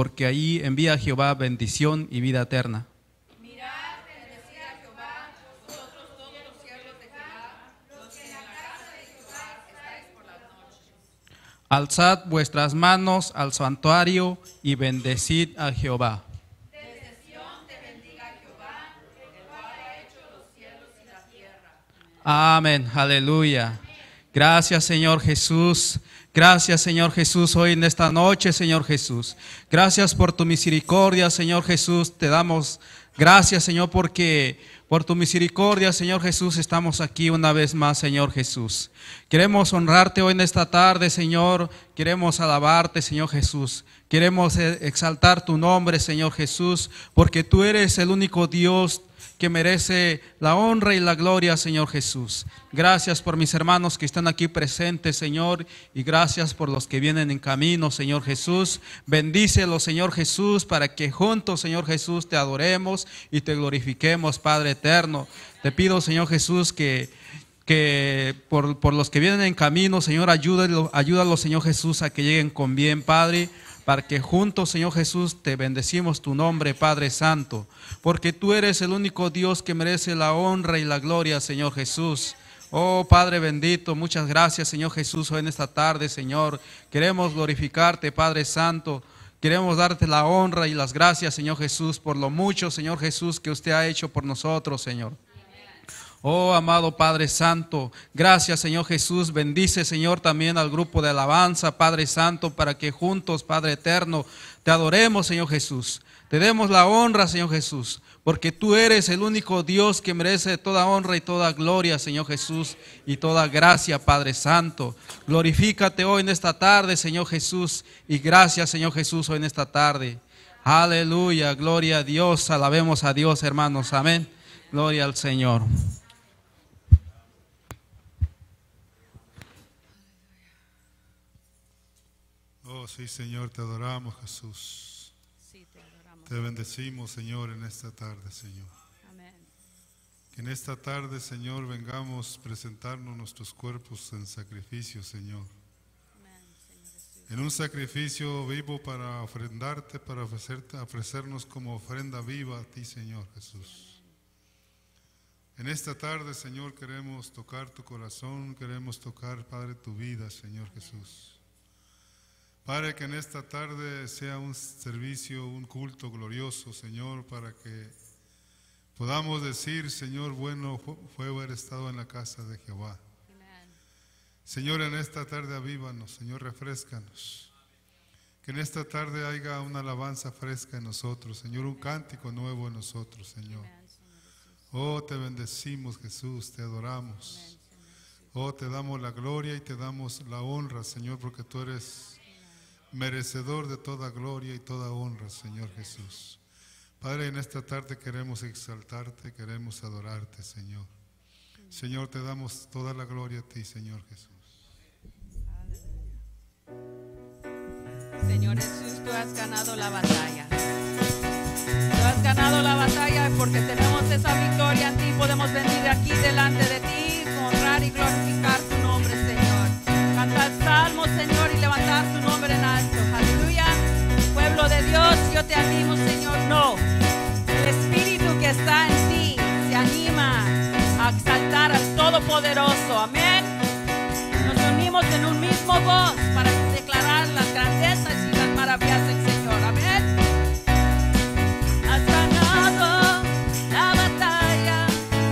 porque ahí envía Jehová bendición y vida eterna. Alzad vuestras manos al santuario y bendecid a Jehová. Desde Sión te bendiga Jehová, el cual ha hecho los cielos y la tierra. Amén, aleluya. Gracias, Señor Jesús. Gracias, Señor Jesús, hoy en esta noche, Señor Jesús. Gracias por tu misericordia, Señor Jesús. Te damos gracias, Señor, porque por tu misericordia, Señor Jesús, estamos aquí una vez más, Señor Jesús. Queremos honrarte hoy en esta tarde, Señor. Queremos alabarte, Señor Jesús. Queremos exaltar tu nombre, Señor Jesús, porque tú eres el único Dios que merece la honra y la gloria, Señor Jesús. Gracias por mis hermanos que están aquí presentes, Señor, y gracias por los que vienen en camino, Señor Jesús. Bendícelos, Señor Jesús, para que juntos, Señor Jesús, te adoremos y te glorifiquemos, Padre eterno. Te pido, Señor Jesús, que por los que vienen en camino, Señor, ayúdalos, Señor Jesús, a que lleguen con bien, Padre, para que juntos, Señor Jesús, te bendecimos tu nombre, Padre Santo, porque tú eres el único Dios que merece la honra y la gloria, Señor Jesús. Oh Padre bendito, muchas gracias, Señor Jesús, hoy en esta tarde, Señor. Queremos glorificarte, Padre Santo. Queremos darte la honra y las gracias, Señor Jesús, por lo mucho, Señor Jesús, que usted ha hecho por nosotros, Señor. Oh, amado Padre Santo, gracias, Señor Jesús. Bendice, Señor, también al grupo de alabanza, Padre Santo, para que juntos, Padre eterno, te adoremos, Señor Jesús. Te demos la honra, Señor Jesús, porque tú eres el único Dios que merece toda honra y toda gloria, Señor Jesús, y toda gracia, Padre Santo. Glorifícate hoy en esta tarde, Señor Jesús, y gracias, Señor Jesús, hoy en esta tarde. Aleluya, gloria a Dios, alabemos a Dios, hermanos, amén. Gloria al Señor. Oh, sí, Señor, te adoramos, Jesús. Sí, te adoramos. Te bendecimos, Señor, en esta tarde, Señor. Amén. Que en esta tarde, Señor, vengamos a presentarnos nuestros cuerpos en sacrificio, Señor. Amén, Señor Jesús. En un sacrificio vivo para ofrendarte, para ofrecernos como ofrenda viva a ti, Señor Jesús. En esta tarde, Señor, queremos tocar tu corazón, queremos tocar, Padre, tu vida, Señor Jesús. Padre, que en esta tarde sea un servicio, un culto glorioso, Señor, para que podamos decir, Señor, bueno fue haber estado en la casa de Jehová. Amén. Señor, en esta tarde avívanos, Señor, refréscanos. Que en esta tarde haya una alabanza fresca en nosotros, Señor, un cántico nuevo en nosotros, Señor. Amén, Señor Jesús. Oh, te bendecimos, Jesús, te adoramos. Amén, Señor Jesús. Oh, te damos la gloria y te damos la honra, Señor, porque tú eres merecedor de toda gloria y toda honra, Señor Jesús. Padre, en esta tarde queremos exaltarte, queremos adorarte, Señor. Señor, te damos toda la gloria a ti, Señor Jesús. Señor Jesús, tú has ganado la batalla. Tú has ganado la batalla porque tenemos esa victoria en ti. Podemos venir aquí delante de ti, honrar y glorificar tu nombre, Señor. Cantar salmos, Señor, y levantar tu nombre en alto. Aleluya. Pueblo de Dios, yo te animo, Señor. No. El Espíritu que está en ti se anima a exaltar al Todopoderoso. Amén. Nos unimos en un mismo voz para declarar las grandezas y las maravillas del Señor. Amén. Has ganado la batalla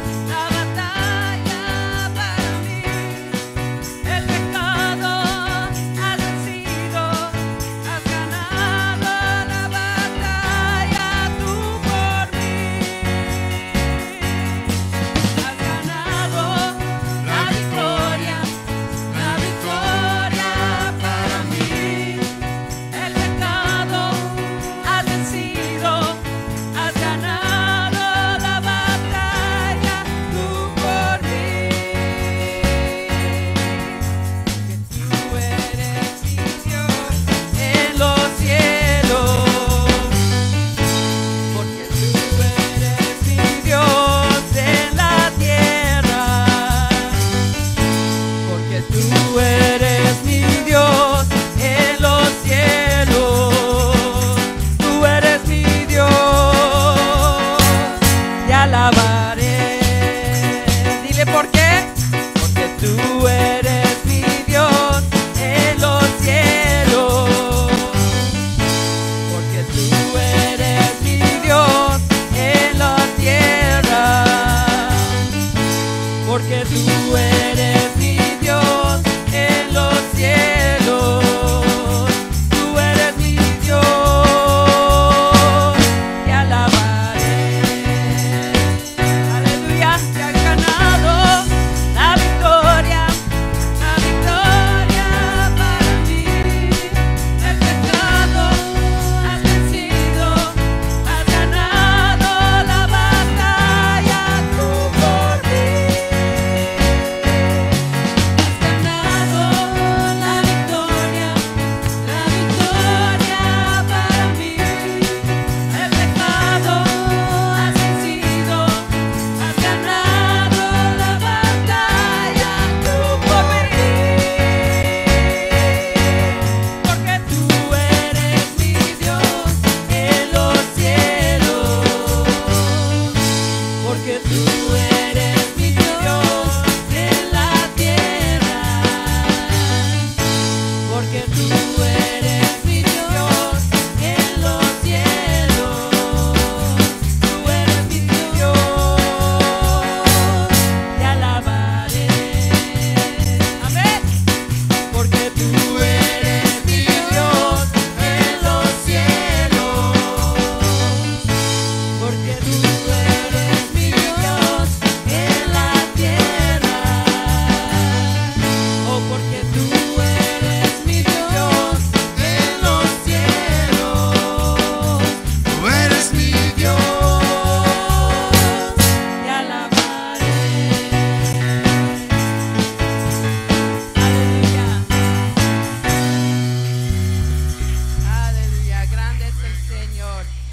para mí. El pecado has vencido, has ganado la batalla tú por mí. Has ganado la victoria para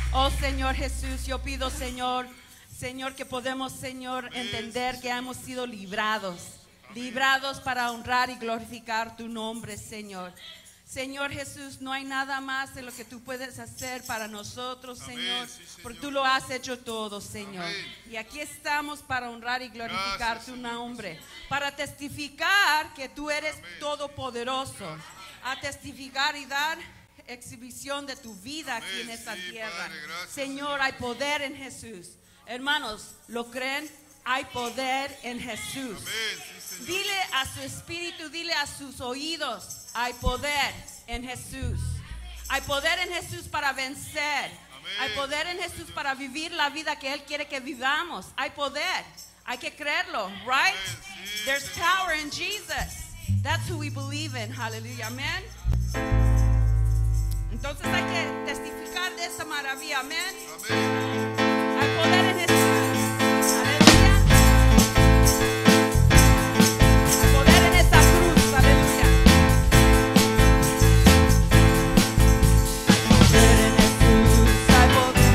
Oh Señor Jesús, yo pido, Señor, que podemos, Señor, entender que hemos sido librados para honrar y glorificar tu nombre, Señor. Señor Jesús, no hay nada más de lo que tú puedes hacer para nosotros, Señor, porque tú lo has hecho todo, Señor. Y aquí estamos para honrar y glorificar tu nombre, para testificar que tú eres todopoderoso, a testificar y dar exhibición de tu vida aquí en esta tierra. Señor, hay poder en Jesús. Hermanos, ¿lo creen? Hay poder en Jesús. Dile a su espíritu, dile a sus oídos, hay poder en Jesús. Hay poder en Jesús para vencer. Hay poder en Jesús para vivir la vida que Él quiere que vivamos. Hay poder. Hay que creerlo, right? There's power in Jesus. That's who we believe in. Hallelujah. Amen. Entonces hay que testificar de esa maravilla. Amén. Hay poder en Jesús. Aleluya. Hay poder en esa cruz. Aleluya. Hay poder en Jesús. Hay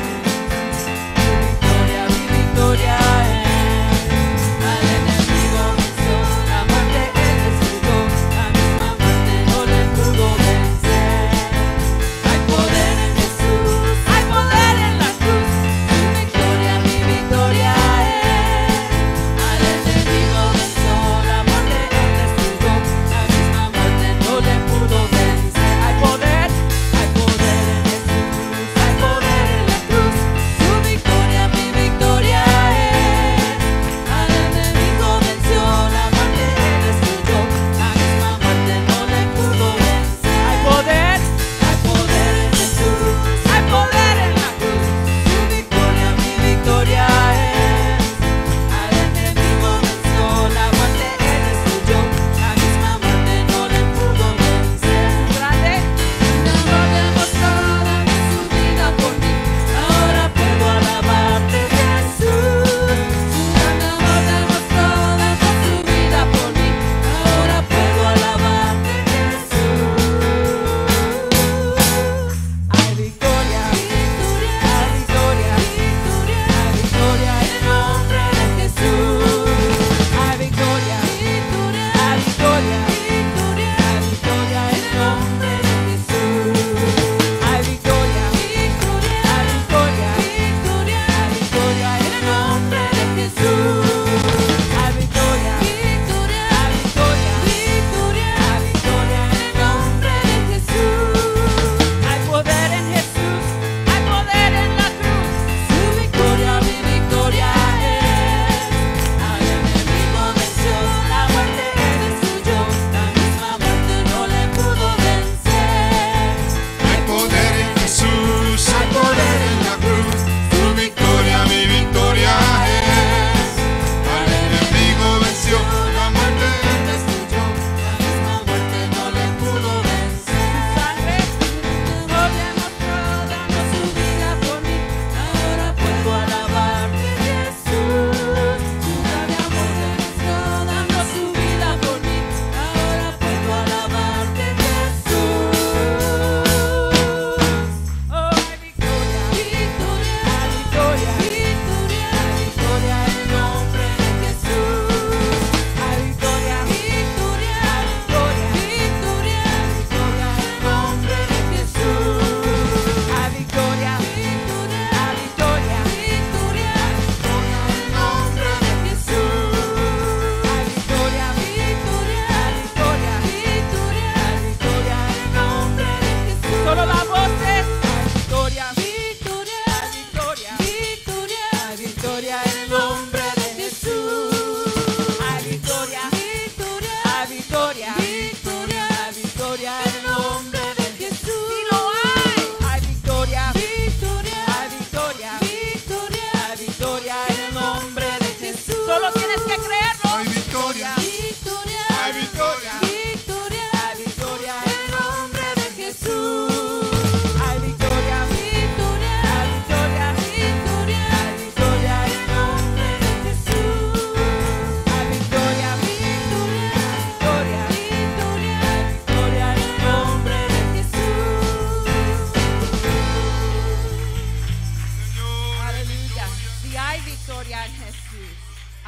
poder. Mi victoria es. Al enemigo venció. La muerte él destruyó. La misma muerte no le pudo vencer. Hay poder en Jesús. Hay poder en la cruz.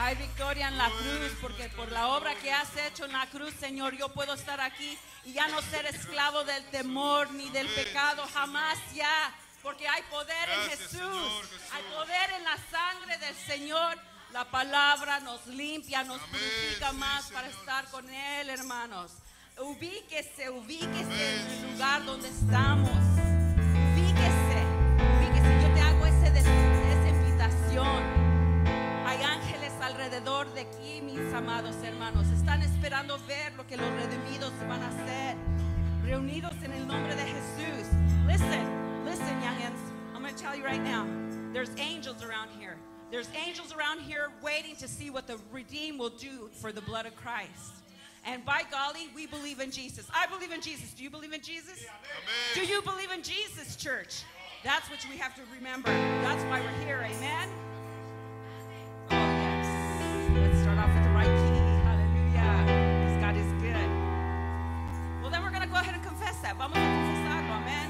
Hay victoria en la cruz, porque por la obra que has hecho en la cruz, Señor, yo puedo estar aquí y ya no ser esclavo del temor ni del pecado, jamás ya, porque hay poder en Gracias, Jesús, Señor Jesús. hay poder en la sangre del Señor. La palabra nos limpia, nos Amén, purifica sí, más para Señor. estar con Él, hermanos. Ubíquese Amén, en el sí, lugar donde estamos. Ubíquese. Yo te hago esa invitación. Hay ángeles alrededor de aquí, mis amados hermanos. Están esperando ver lo que los redimidos van a hacer. Reunidos en el nombre de Jesús. Listen, youngins. I'm going to tell you right now. There's angels around here. There's angels around here waiting to see what the redeemed will do for the blood of Christ. And by golly, we believe in Jesus. I believe in Jesus. Do you believe in Jesus? Amén. Do you believe in Jesus, church? That's what we have to remember. That's why we're here. Amen? Oh, yes. Let's start off with the right key. Hallelujah. Because God is good. Well, then we're going to go ahead and confess that. Vamos a confesarlo. Amen?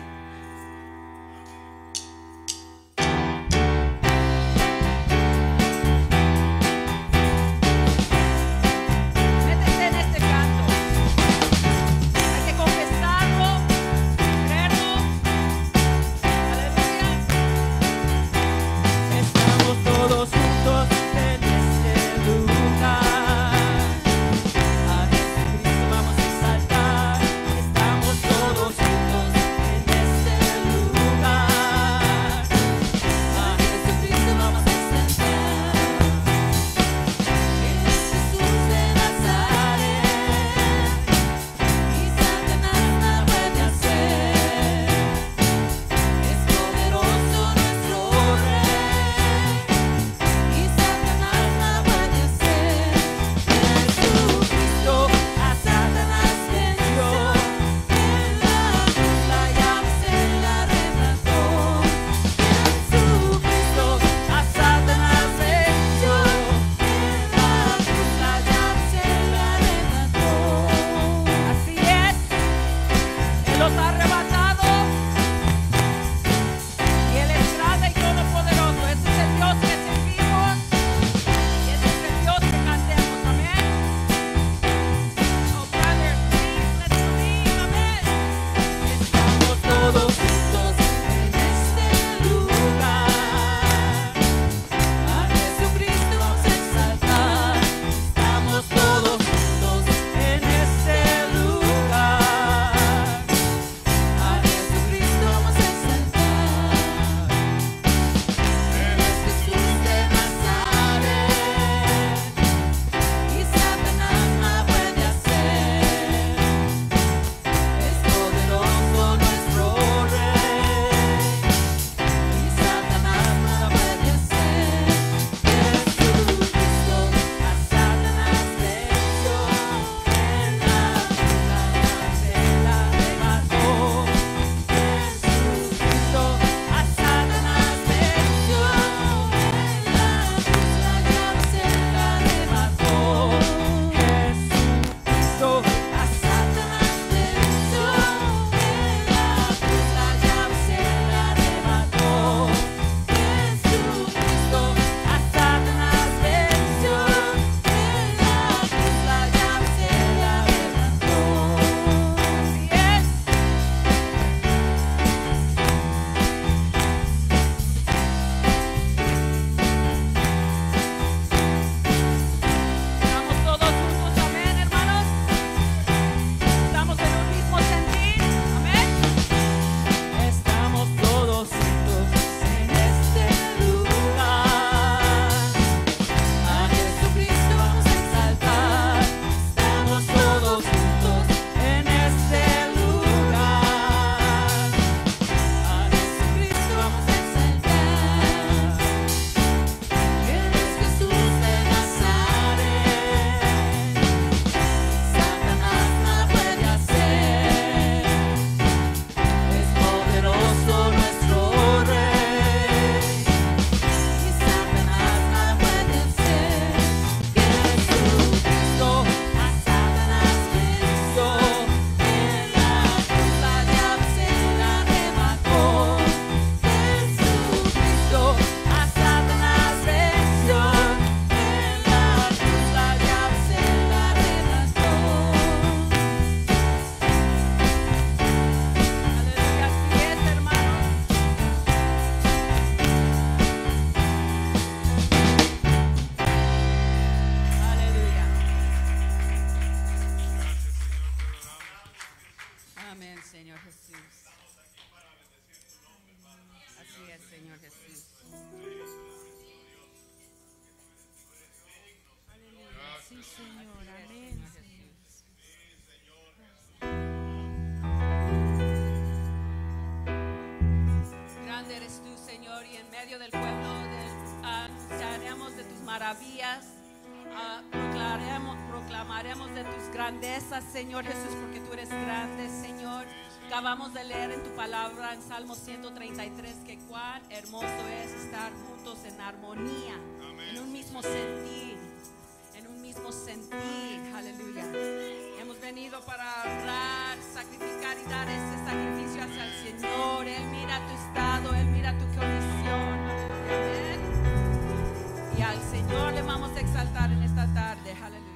Métete en este canto. Hay que confesarlo, creerlo. Aleluya. Estamos medio del pueblo, anunciaremos de tus maravillas, proclamaremos de tus grandezas, Señor Jesús, porque tú eres grande, Señor. Acabamos de leer en tu palabra en Salmo 133 que cuán hermoso es estar juntos en armonía, en un mismo sentir, aleluya. Hemos venido para orar, sacrificar y dar ese sacrificio hacia el Señor. Él mira tu estado, Él mira tu condición, amén. Y al Señor le vamos a exaltar en esta tarde, aleluya.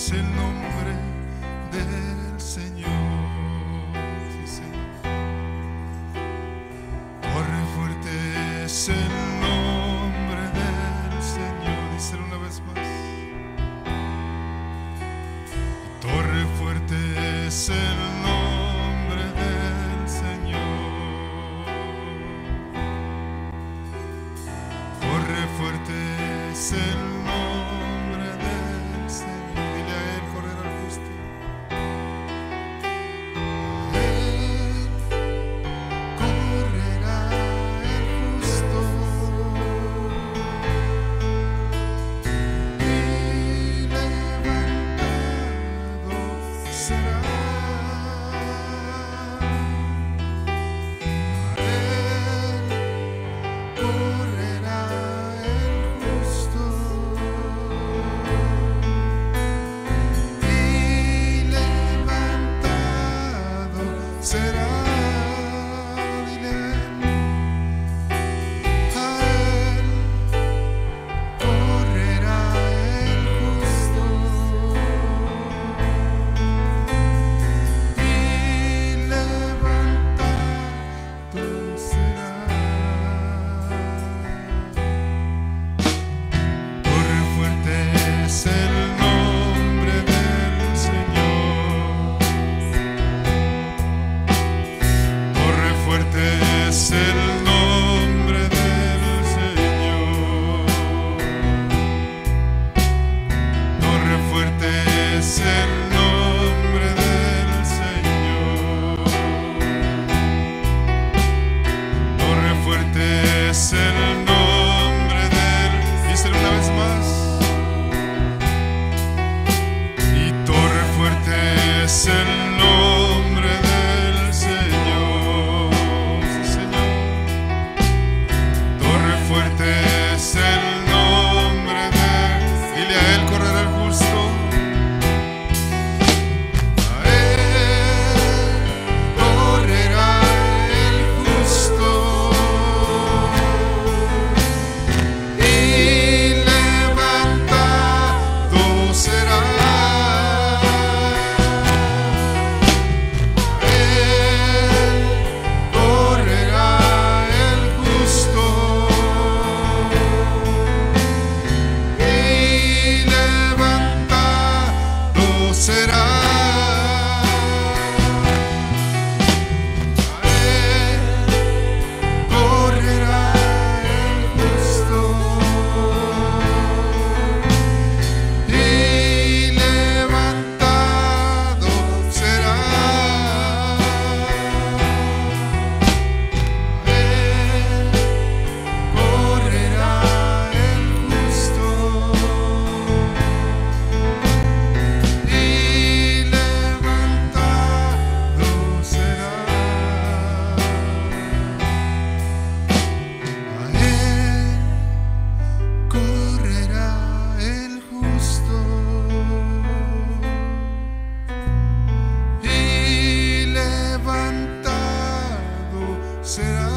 es el nombre del Señor. Sí, Señor. Torre fuerte es el nombre del Señor. Díselo una vez más. Torre fuerte es el nombre del Señor. Torre fuerte es el nombre del Señor. Dile a Él, correrá el justo. A Él correrá el justo y levantado será. A Él correrá el justo y levantado será. Dile a Él correrá el justo y levantado será. Torre fuerte es el nombre del Señor. Torre fuerte es el nombre del Señor. Torre fuerte es el nombre del Señor. Torre fuerte es el nombre del. Díselo una vez más. Y torre fuerte es el nombre del Señor. Sí, Señor. Torre fuerte es el nombre del. Dile a Él, correrá el justo. A Él correrá el justo y levantado será. A Él correrá el justo y levantado será. A Él correrá el justo y levantado será. A Él correrá el justo y levantado será. A Él correrá el justo y levantado será.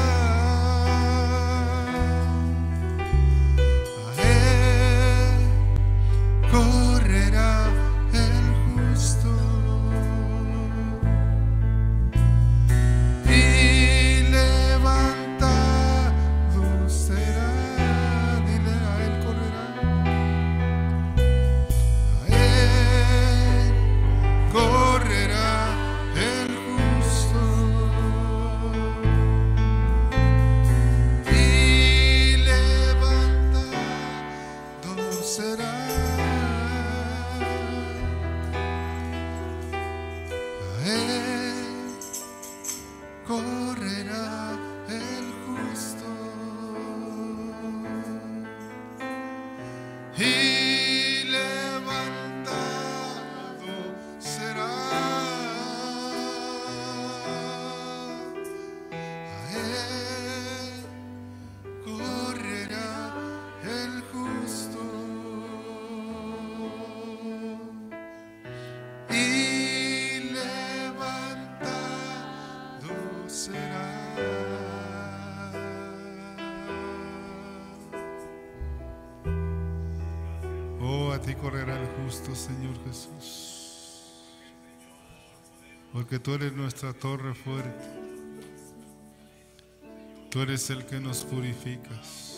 A Él correrá el justo y levantado será. Dile a Él correrá. A Él correrá el justo y levantado será. A Él correrá el justo y levantado será. A Él correrá el justo y levantado será. ti correrá el justo, Señor Jesús. Porque tú eres nuestra torre fuerte. Tú eres el que nos purificas.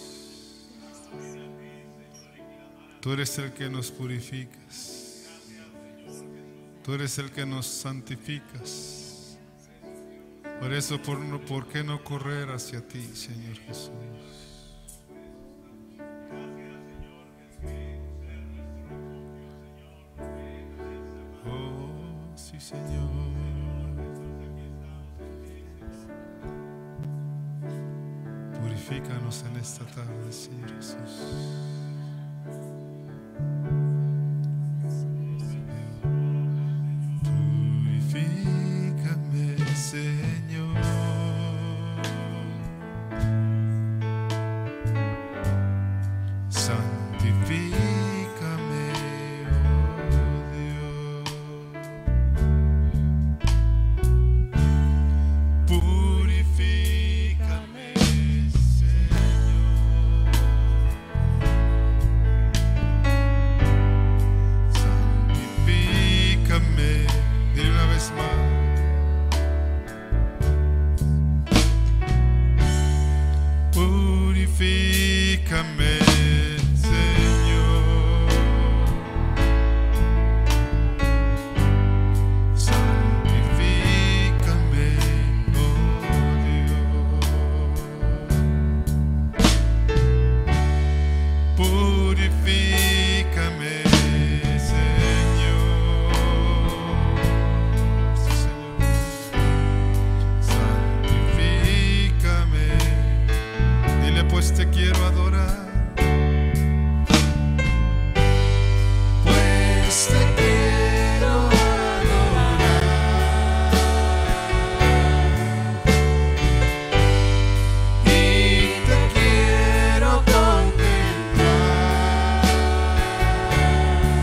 Tú eres el que nos purificas. Tú eres el que nos santificas. Por eso, ¿por qué no correr hacia ti, Señor Jesús? Oh, sí, Señor. Purifícanos en esta tarde, Señor Jesús. Purifícame, Señor. Santifícame, oh Dios. Purifícame, santifícame, dile una vez más. Purifícame, Señor. Santifícame, oh Dios. Purifícame, santifícame, dile pues te quiero adorar, pues te quiero adorar, y te quiero contemplar,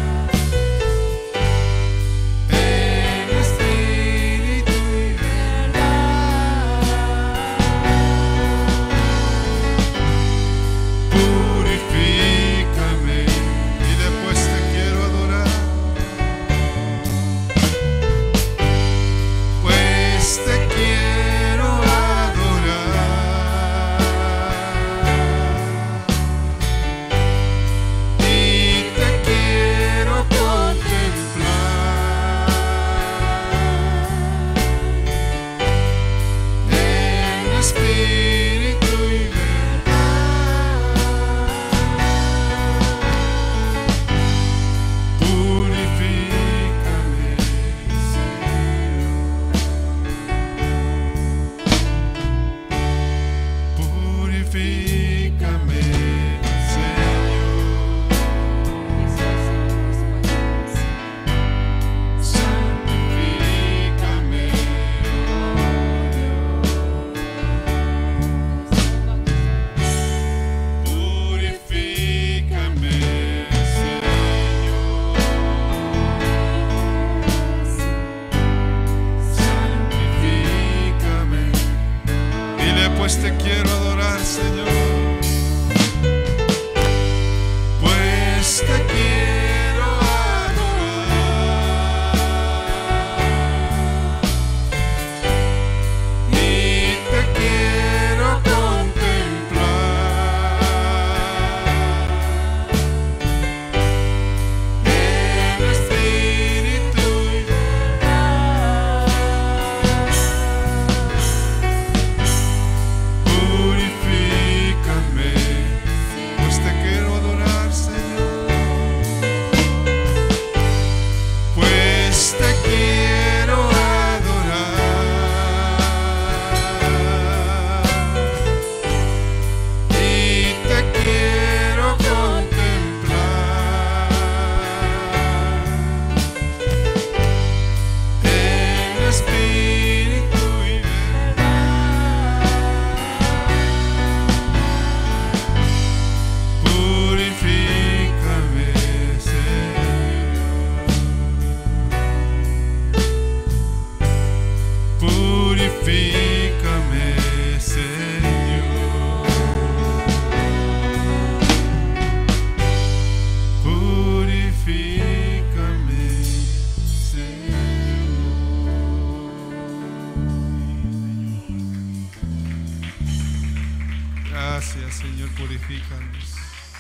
Santifícanos.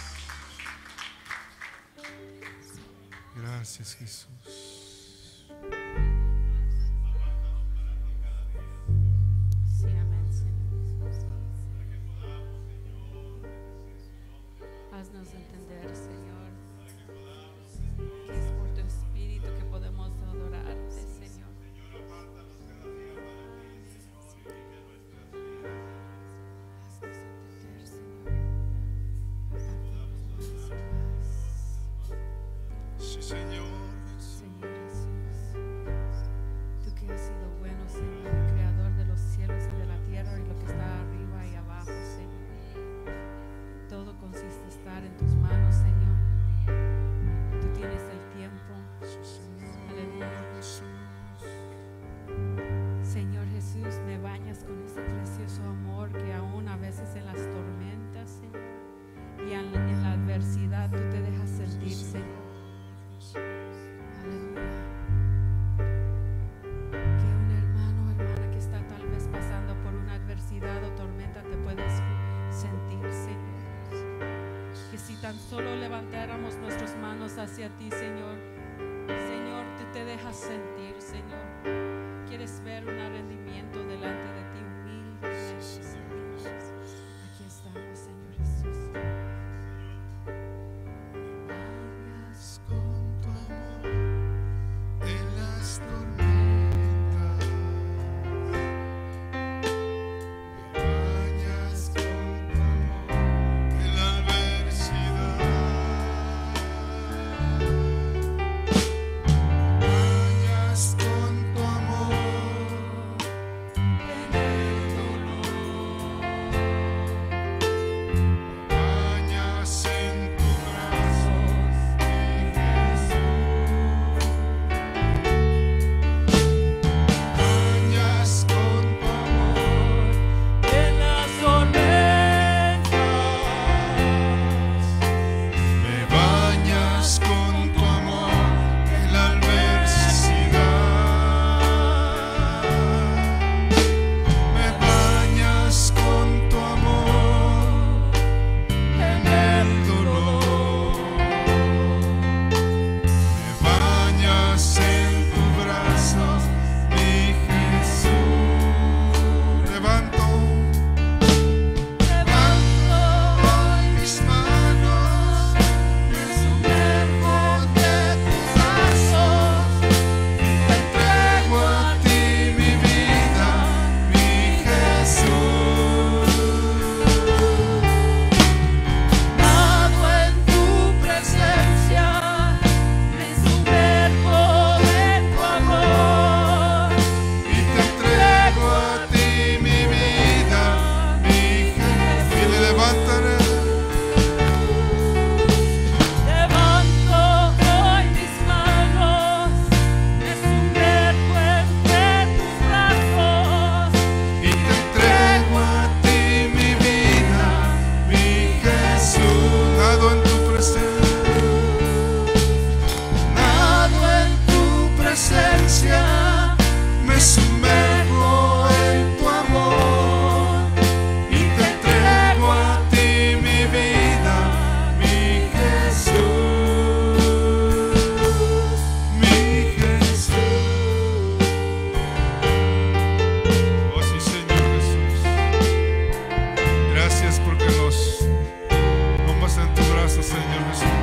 Gracias, Jesús. Sí, amén, Señor. Haznos entender, Señor, que es por tu Espíritu que podemos adorarte, Señor. Haznos entender, Señor. Apártanos más y más. Sí, Señor. Señor Jesús, tú que has sido bueno, Señor, creador de los cielos y de la tierra y lo que está arriba y abajo, Señor. Todo consiste en estar en tus manos, Señor. Tú tienes el tiempo. Aleluya. Señor Jesús, me bañas con ese precioso amor que aún a veces en las tormentas, Señor, y en la adversidad tú te dejas sentir, Señor. Aleluya. Que un hermano o hermana que está tal vez pasando por una adversidad o tormenta te puedes sentir, Señor. Que si tan solo levantáramos nuestras manos hacia ti, Señor, Señor, tú te dejas sentir, Señor. Quieres ver un rendimiento delante de ti humildemente, Señor. Aquí estamos, Señor Jesús. Bañas con tu amor en las tormentas. Me bañas con tu amor en la adversidad. Bañas con tu amor en el dolor. Bañas en tus brazos, mi Jesús. Bañas con tu amor en las tormentas. Me bañas con tu amor en la adversidad. Me bañas con tu amor en el dolor. Me bañas en tus brazos, mi Jesús. Levanto hoy mis manos, me sumerjo de tus brazos, te entrego a ti mi vida, mi Jesús. Nado en tu presencia, me sumerjo en tu amor y te entrego a ti mi vida, mi Jesús. Y le levantaré. Levanto hoy mis manos, me sumerjo entre tus brazos. Y te entrego a ti mi vida, mi Jesús. Nado en tu presencia, nado en tu presencia, me sumerjo en tu amor y te entrego a ti mi vida, mi Jesús, mi Jesús. Oh sí, Señor Jesús. Gracias porque nos tomas en tu brazo, Señor Jesús.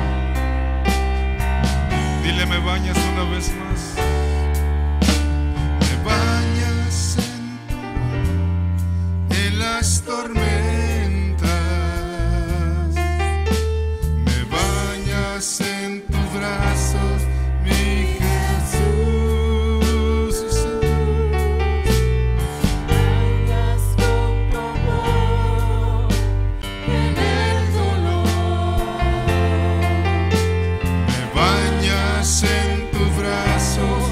Dile, me bañas una vez más. Me bañas en tu amor en las tormentas. Me bañas en tus brazos, mi Jesús. Sí, Señor. Bañas con tu amor en el dolor. Me bañas en tus brazos,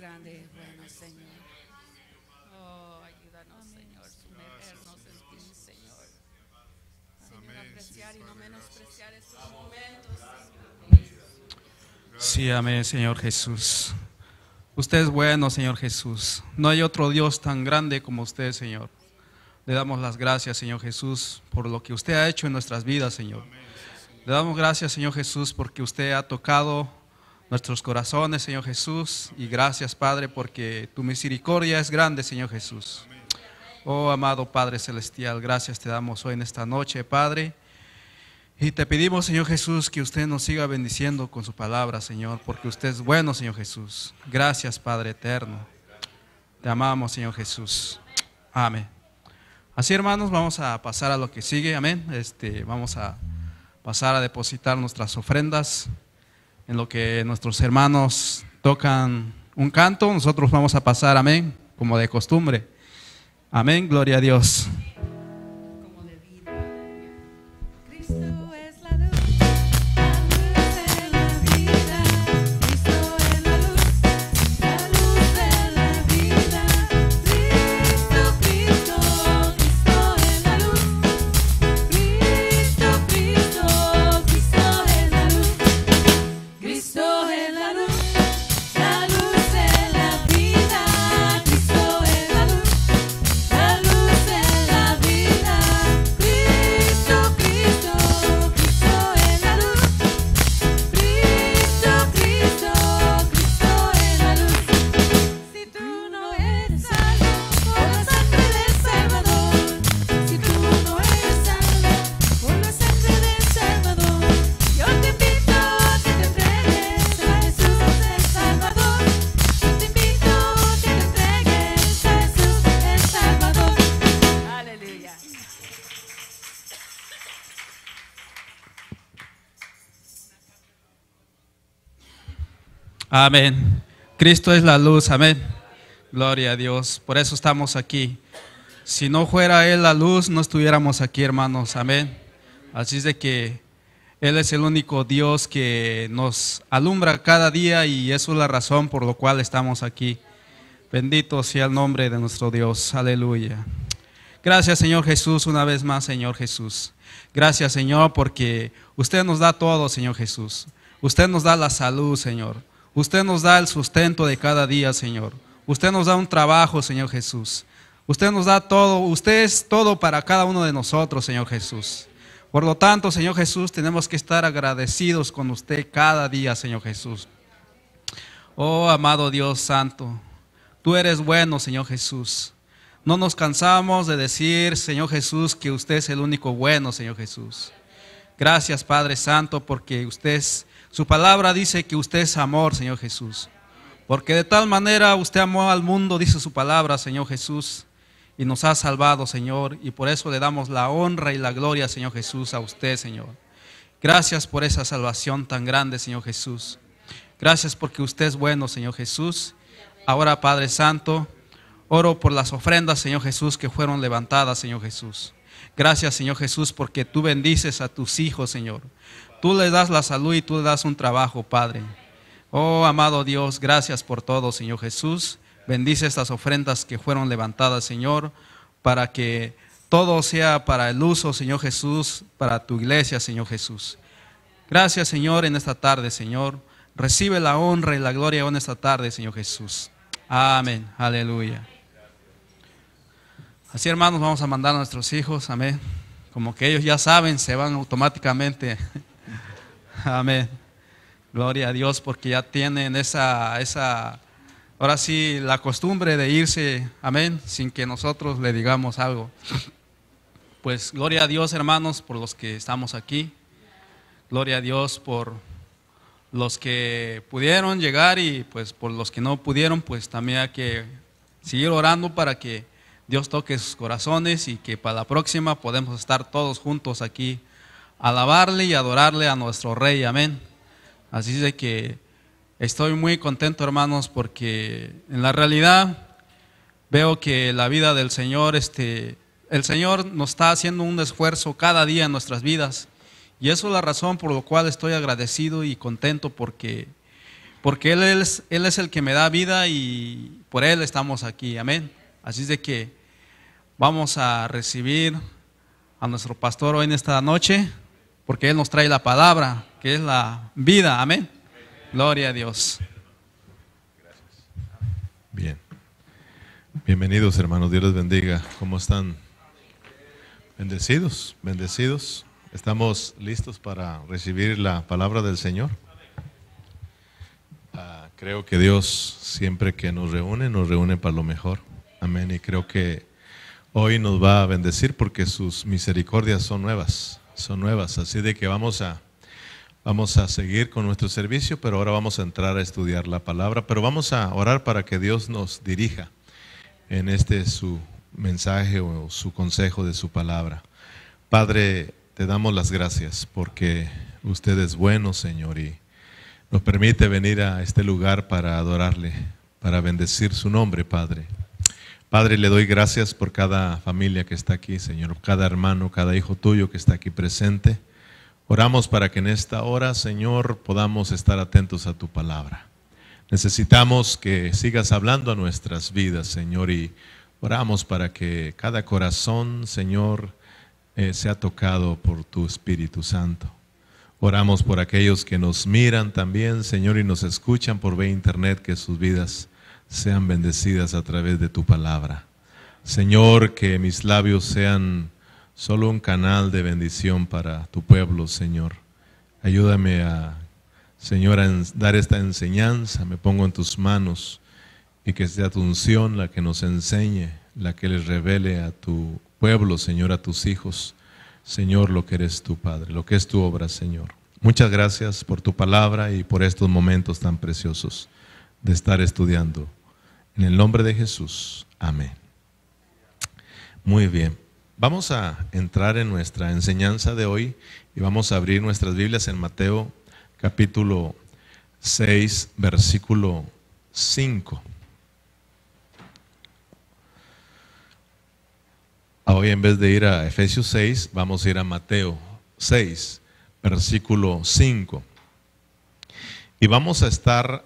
grande y bueno, Señor. Oh, ayúdanos, Señor, sumergernos en ti, Señor. Señor, apreciar y no menospreciar estos momentos, Señor. Sí, amén, Señor Jesús. Usted es bueno, Señor Jesús. No hay otro Dios tan grande como usted, Señor. Le damos las gracias, Señor Jesús, por lo que usted ha hecho en nuestras vidas, Señor. Le damos gracias, Señor Jesús, porque usted ha tocado nuestros corazones, Señor Jesús. Y gracias, Padre, porque tu misericordia es grande, Señor Jesús. Oh, amado Padre Celestial, gracias te damos hoy en esta noche, Padre. Y te pedimos, Señor Jesús, que usted nos siga bendiciendo con su palabra, Señor, porque usted es bueno, Señor Jesús. Gracias, Padre eterno. Te amamos, Señor Jesús. Amén. Así, hermanos, vamos a pasar a lo que sigue, amén. Vamos a pasar a depositar nuestras ofrendas en lo que nuestros hermanos tocan un canto. Nosotros vamos a pasar, amén, como de costumbre. Amén, gloria a Dios. Como de vida. Cristo es la luz de la vida. Cristo es la luz de la vida. Cristo, Cristo, Cristo es la luz. Cristo, Cristo, Cristo es la luz. Cristo es la luz de la vida. Cristo es la luz de la vida. Cristo, Cristo, Cristo es la luz. Cristo, Cristo, Cristo es la luz. Si tú no eres salvo por la sangre del Salvador, si tú no eres salvo por la sangre del Salvador, yo te invito a que te entregues a Jesús el Salvador. Yo te invito a que te entregues a Jesús el Salvador. Aleluya. Amén. Cristo es la luz, amén. Gloria a Dios. Por eso estamos aquí. Si no fuera Él la luz, no estuviéramos aquí, hermanos, amén. Así es de que Él es el único Dios que nos alumbra cada día y eso es la razón por la cual estamos aquí. Bendito sea el nombre de nuestro Dios, aleluya. Gracias, Señor Jesús, una vez más, Señor Jesús. Gracias, Señor, porque usted nos da todo, Señor Jesús. Usted nos da la salud, Señor. Usted nos da el sustento de cada día, Señor. Usted nos da un trabajo, Señor Jesús. Usted nos da todo. Usted es todo para cada uno de nosotros, Señor Jesús. Por lo tanto, Señor Jesús, tenemos que estar agradecidos con usted cada día, Señor Jesús. Oh, amado Dios Santo, tú eres bueno, Señor Jesús. No nos cansamos de decir, Señor Jesús, que usted es el único bueno, Señor Jesús. Gracias, Padre Santo, porque su palabra dice que usted es amor, Señor Jesús. Porque de tal manera usted amó al mundo, dice su palabra, Señor Jesús, y nos ha salvado, Señor, y por eso le damos la honra y la gloria, Señor Jesús, a usted, Señor. Gracias por esa salvación tan grande, Señor Jesús. Gracias porque usted es bueno, Señor Jesús. Ahora, Padre Santo, oro por las ofrendas, Señor Jesús, que fueron levantadas, Señor Jesús. Gracias, Señor Jesús, porque tú bendices a tus hijos, Señor. Tú le das la salud y tú le das un trabajo, Padre. Oh, amado Dios, gracias por todo, Señor Jesús. Bendice estas ofrendas que fueron levantadas, Señor, para que todo sea para el uso, Señor Jesús, para tu iglesia, Señor Jesús. Gracias, Señor, en esta tarde, Señor. Recibe la honra y la gloria en esta tarde, Señor Jesús. Amén. Aleluya. Así, hermanos, vamos a mandar a nuestros hijos, amén. Como que ellos ya saben, se van automáticamente. Amén. Gloria a Dios, porque ya tienen ahora sí, la costumbre de irse, amén, sin que nosotros le digamos algo. Pues gloria a Dios, hermanos, por los que estamos aquí. Gloria a Dios por los que pudieron llegar y pues por los que no pudieron, pues también hay que seguir orando para que Dios toque sus corazones y que para la próxima podamos estar todos juntos aquí, alabarle y adorarle a nuestro Rey, amén. Así es de que estoy muy contento, hermanos, porque en la realidad veo que la vida del Señor, el Señor nos está haciendo un esfuerzo cada día en nuestras vidas. Y eso es la razón por la cual estoy agradecido y contento, porque porque Él es el que me da vida y por Él estamos aquí, amén. Así es de que vamos a recibir a nuestro pastor hoy en esta noche, porque Él nos trae la palabra, que es la vida, amén. Gloria a Dios. Bien. Bienvenidos, hermanos, Dios les bendiga. ¿Cómo están? Bendecidos, bendecidos. ¿Estamos listos para recibir la palabra del Señor? Creo que Dios siempre que nos reúne para lo mejor. Amén. Y creo que hoy nos va a bendecir porque sus misericordias son nuevas. Así de que vamos a seguir con nuestro servicio, pero ahora vamos a entrar a estudiar la palabra. Pero vamos a orar para que Dios nos dirija en su mensaje o su consejo de su palabra. Padre, te damos las gracias porque usted es bueno, Señor, y nos permite venir a este lugar para adorarle, para bendecir su nombre, Padre. Padre, le doy gracias por cada familia que está aquí, Señor, cada hermano, cada hijo tuyo que está aquí presente. Oramos para que en esta hora, Señor, podamos estar atentos a tu palabra. Necesitamos que sigas hablando a nuestras vidas, Señor, y oramos para que cada corazón, Señor, sea tocado por tu Espíritu Santo. Oramos por aquellos que nos miran también, Señor, y nos escuchan por vía internet, que sus vidas sean bendecidas a través de tu palabra. Señor, que mis labios sean solo un canal de bendición para tu pueblo, Señor. Ayúdame Señor, a dar esta enseñanza. Me pongo en tus manos y que sea tu unción la que nos enseñe, la que les revele a tu pueblo, Señor, a tus hijos, Señor, lo que eres tu Padre, lo que es tu obra, Señor. Muchas gracias por tu palabra y por estos momentos tan preciosos de estar estudiando. En el nombre de Jesús, amén. Muy bien, vamos a entrar en nuestra enseñanza de hoy y vamos a abrir nuestras Biblias en Mateo capítulo 6, versículo 5. Hoy, en vez de ir a Efesios 6, vamos a ir a Mateo 6, versículo 5. Y vamos a estar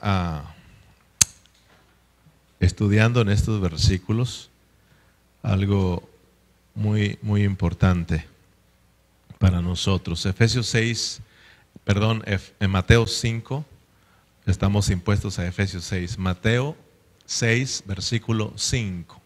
estudiando en estos versículos algo muy, muy importante para nosotros. En Mateo 5, estamos impuestos a Efesios 6. Mateo 6, versículo 5.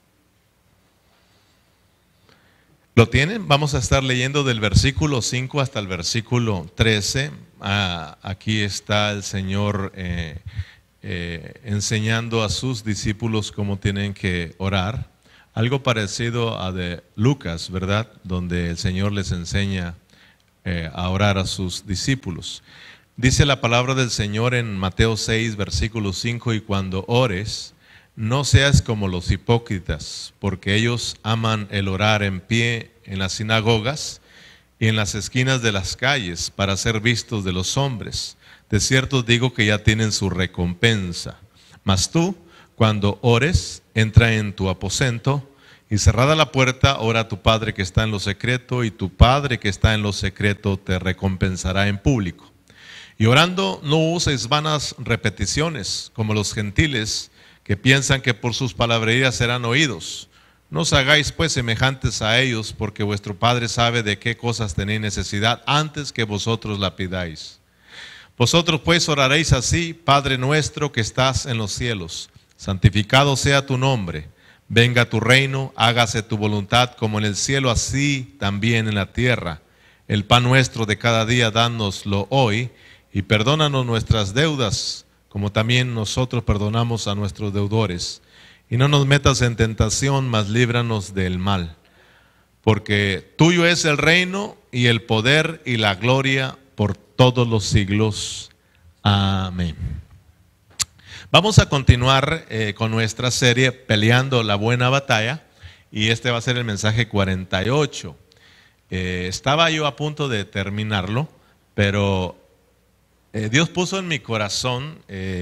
¿Lo tienen? Vamos a estar leyendo del versículo 5 hasta el versículo 13. Aquí está el Señor enseñando a sus discípulos cómo tienen que orar. Algo parecido a de Lucas, ¿verdad? Donde el Señor les enseña a orar a sus discípulos. Dice la palabra del Señor en Mateo 6, versículo 5: y cuando ores, no seas como los hipócritas, porque ellos aman el orar en pie en las sinagogas y en las esquinas de las calles para ser vistos de los hombres. De cierto os digo que ya tienen su recompensa. Mas tú, cuando ores, entra en tu aposento y cerrada la puerta, ora a tu Padre que está en lo secreto, y tu Padre que está en lo secreto te recompensará en público. Y orando, no uséis vanas repeticiones como los gentiles, que piensan que por sus palabrerías serán oídos. No os hagáis pues semejantes a ellos, porque vuestro Padre sabe de qué cosas tenéis necesidad antes que vosotros la pidáis. Vosotros pues oraréis así: Padre nuestro que estás en los cielos, santificado sea tu nombre, venga tu reino, hágase tu voluntad como en el cielo, así también en la tierra. El pan nuestro de cada día, dánoslo hoy, y perdónanos nuestras deudas, como también nosotros perdonamos a nuestros deudores. Y no nos metas en tentación, mas líbranos del mal. Porque tuyo es el reino y el poder y la gloria por todos los siglos. Amén. Vamos a continuar con nuestra serie Peleando la Buena Batalla. Y este va a ser el mensaje 48. Estaba yo a punto de terminarlo, pero Dios puso en mi corazón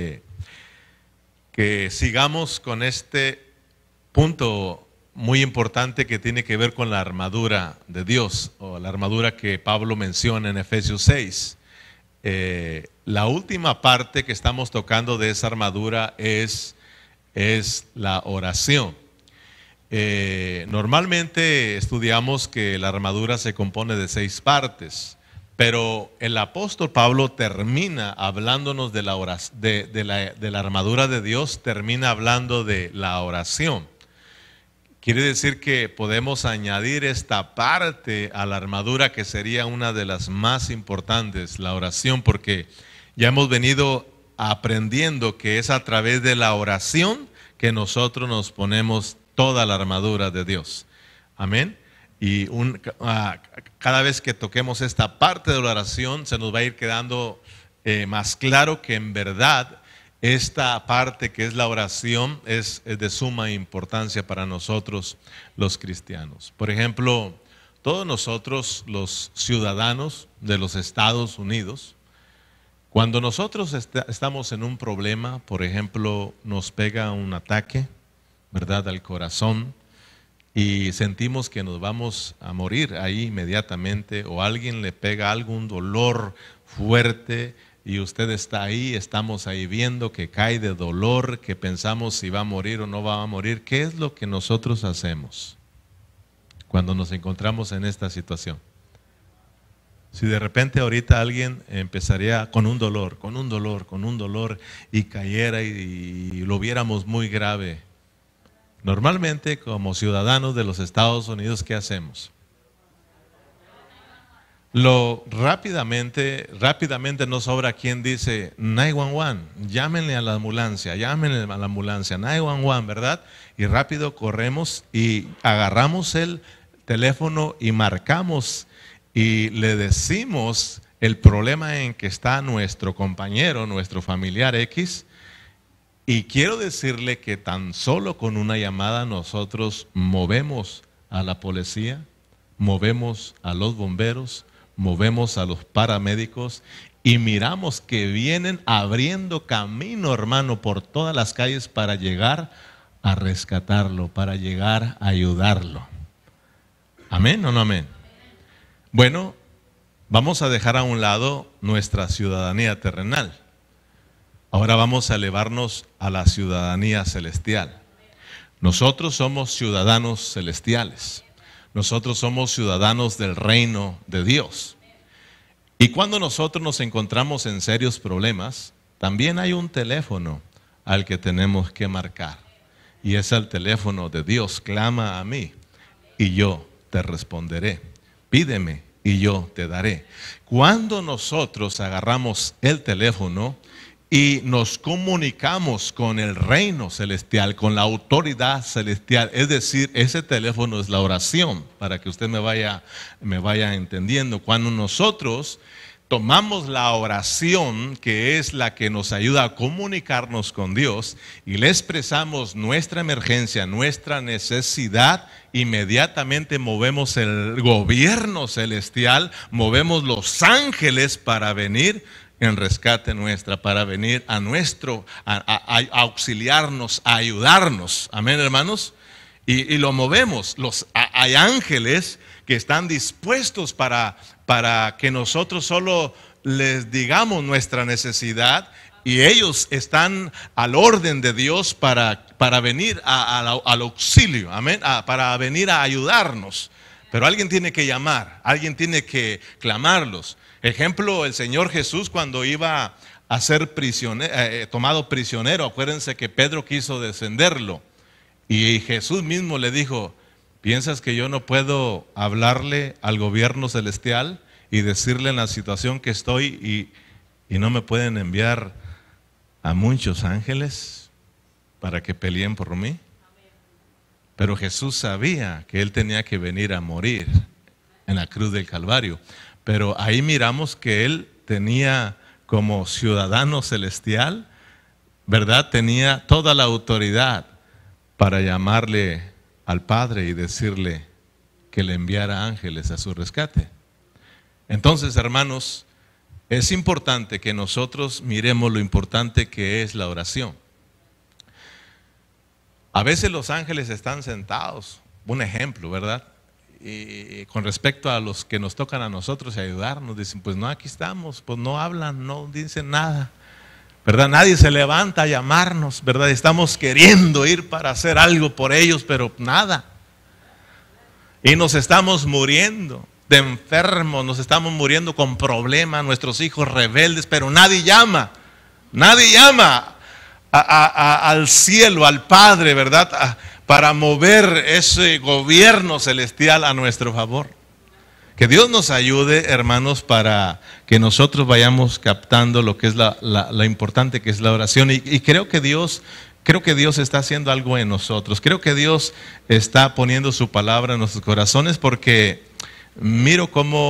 que sigamos con este punto muy importante que tiene que ver con la armadura de Dios, o la armadura que Pablo menciona en Efesios 6. la última parte que estamos tocando de esa armadura es la oración. Normalmente estudiamos que la armadura se compone de 6 partes, pero el apóstol Pablo termina hablándonos de la armadura de Dios, termina hablando de la oración. Quiere decir que podemos añadir esta parte a la armadura que sería una de las más importantes, la oración, porque ya hemos venido aprendiendo que es a través de la oración que nosotros nos ponemos toda la armadura de Dios. Amén. Y cada vez que toquemos esta parte de la oración se nos va a ir quedando más claro que en verdad esta parte que es la oración es de suma importancia para nosotros los cristianos. Por ejemplo, todos nosotros los ciudadanos de los Estados Unidos, cuando nosotros estamos en un problema, por ejemplo, nos pega un ataque, ¿verdad?, al corazón, y sentimos que nos vamos a morir ahí inmediatamente, o alguien le pega algún dolor fuerte, y usted está ahí, estamos ahí viendo que cae de dolor, que pensamos si va a morir o no va a morir. ¿Qué es lo que nosotros hacemos cuando nos encontramos en esta situación? Si de repente ahorita alguien empezaría con un dolor, y cayera y lo viéramos muy grave, normalmente como ciudadanos de los Estados Unidos, ¿qué hacemos? Rápidamente nos sobra quien dice 911, llámenle a la ambulancia, 911, ¿verdad? Y rápido corremos y agarramos el teléfono y marcamos y le decimos el problema en que está nuestro compañero, nuestro familiar X. Y quiero decirle que tan solo con una llamada nosotros movemos a la policía, movemos a los bomberos, movemos a los paramédicos y miramos que vienen abriendo camino, hermano, por todas las calles para llegar a rescatarlo, para llegar a ayudarlo. ¿Amén o no amén? Bueno, vamos a dejar a un lado nuestra ciudadanía terrenal. Ahora vamos a elevarnos a la ciudadanía celestial. Nosotros somos ciudadanos celestiales. Nosotros somos ciudadanos del reino de Dios. Y cuando nosotros nos encontramos en serios problemas, también hay un teléfono al que tenemos que marcar. Y es el teléfono de Dios. Clama a mí y yo te responderé. Pídeme y yo te daré. Cuando nosotros agarramos el teléfono y nos comunicamos con el reino celestial, con la autoridad celestial, es decir, ese teléfono es la oración, para que usted me vaya entendiendo. Cuando nosotros tomamos la oración, que es la que nos ayuda a comunicarnos con Dios, y le expresamos nuestra emergencia, nuestra necesidad, inmediatamente movemos el gobierno celestial, movemos los ángeles para venir en rescate nuestra, para venir a auxiliarnos, a ayudarnos. Amén, hermanos. Y lo movemos. Hay ángeles que están dispuestos para que nosotros solo les digamos nuestra necesidad, y ellos están al orden de Dios para venir al auxilio. Amén. Para venir a ayudarnos. Pero alguien tiene que llamar, alguien tiene que clamarlos. Ejemplo, el Señor Jesús cuando iba a ser tomado prisionero, acuérdense que Pedro quiso defenderlo. Y Jesús mismo le dijo, ¿piensas que yo no puedo hablarle al gobierno celestial y decirle en la situación que estoy y no me pueden enviar a muchos ángeles para que peleen por mí? Pero Jesús sabía que Él tenía que venir a morir en la cruz del Calvario. Pero ahí miramos que Él tenía como ciudadano celestial, ¿verdad? Tenía toda la autoridad para llamarle al Padre y decirle que le enviara ángeles a su rescate. Entonces, hermanos, es importante que nosotros miremos lo importante que es la oración. A veces los ángeles están sentados, un ejemplo, ¿verdad? y con respecto a los que nos tocan a nosotros y ayudarnos, dicen, pues no, aquí estamos, pues no hablan, no dicen nada, ¿verdad? Nadie se levanta a llamarnos, ¿verdad? Estamos queriendo ir para hacer algo por ellos, pero nada. Y nos estamos muriendo de enfermos, nos estamos muriendo con problemas, nuestros hijos rebeldes, pero nadie llama al cielo, al Padre, ¿verdad? Para mover ese gobierno celestial a nuestro favor. Que Dios nos ayude, hermanos, para que nosotros vayamos captando lo que es la importante que es la oración. Y creo que Dios está haciendo algo en nosotros. Creo que Dios está poniendo su palabra en nuestros corazones, porque miré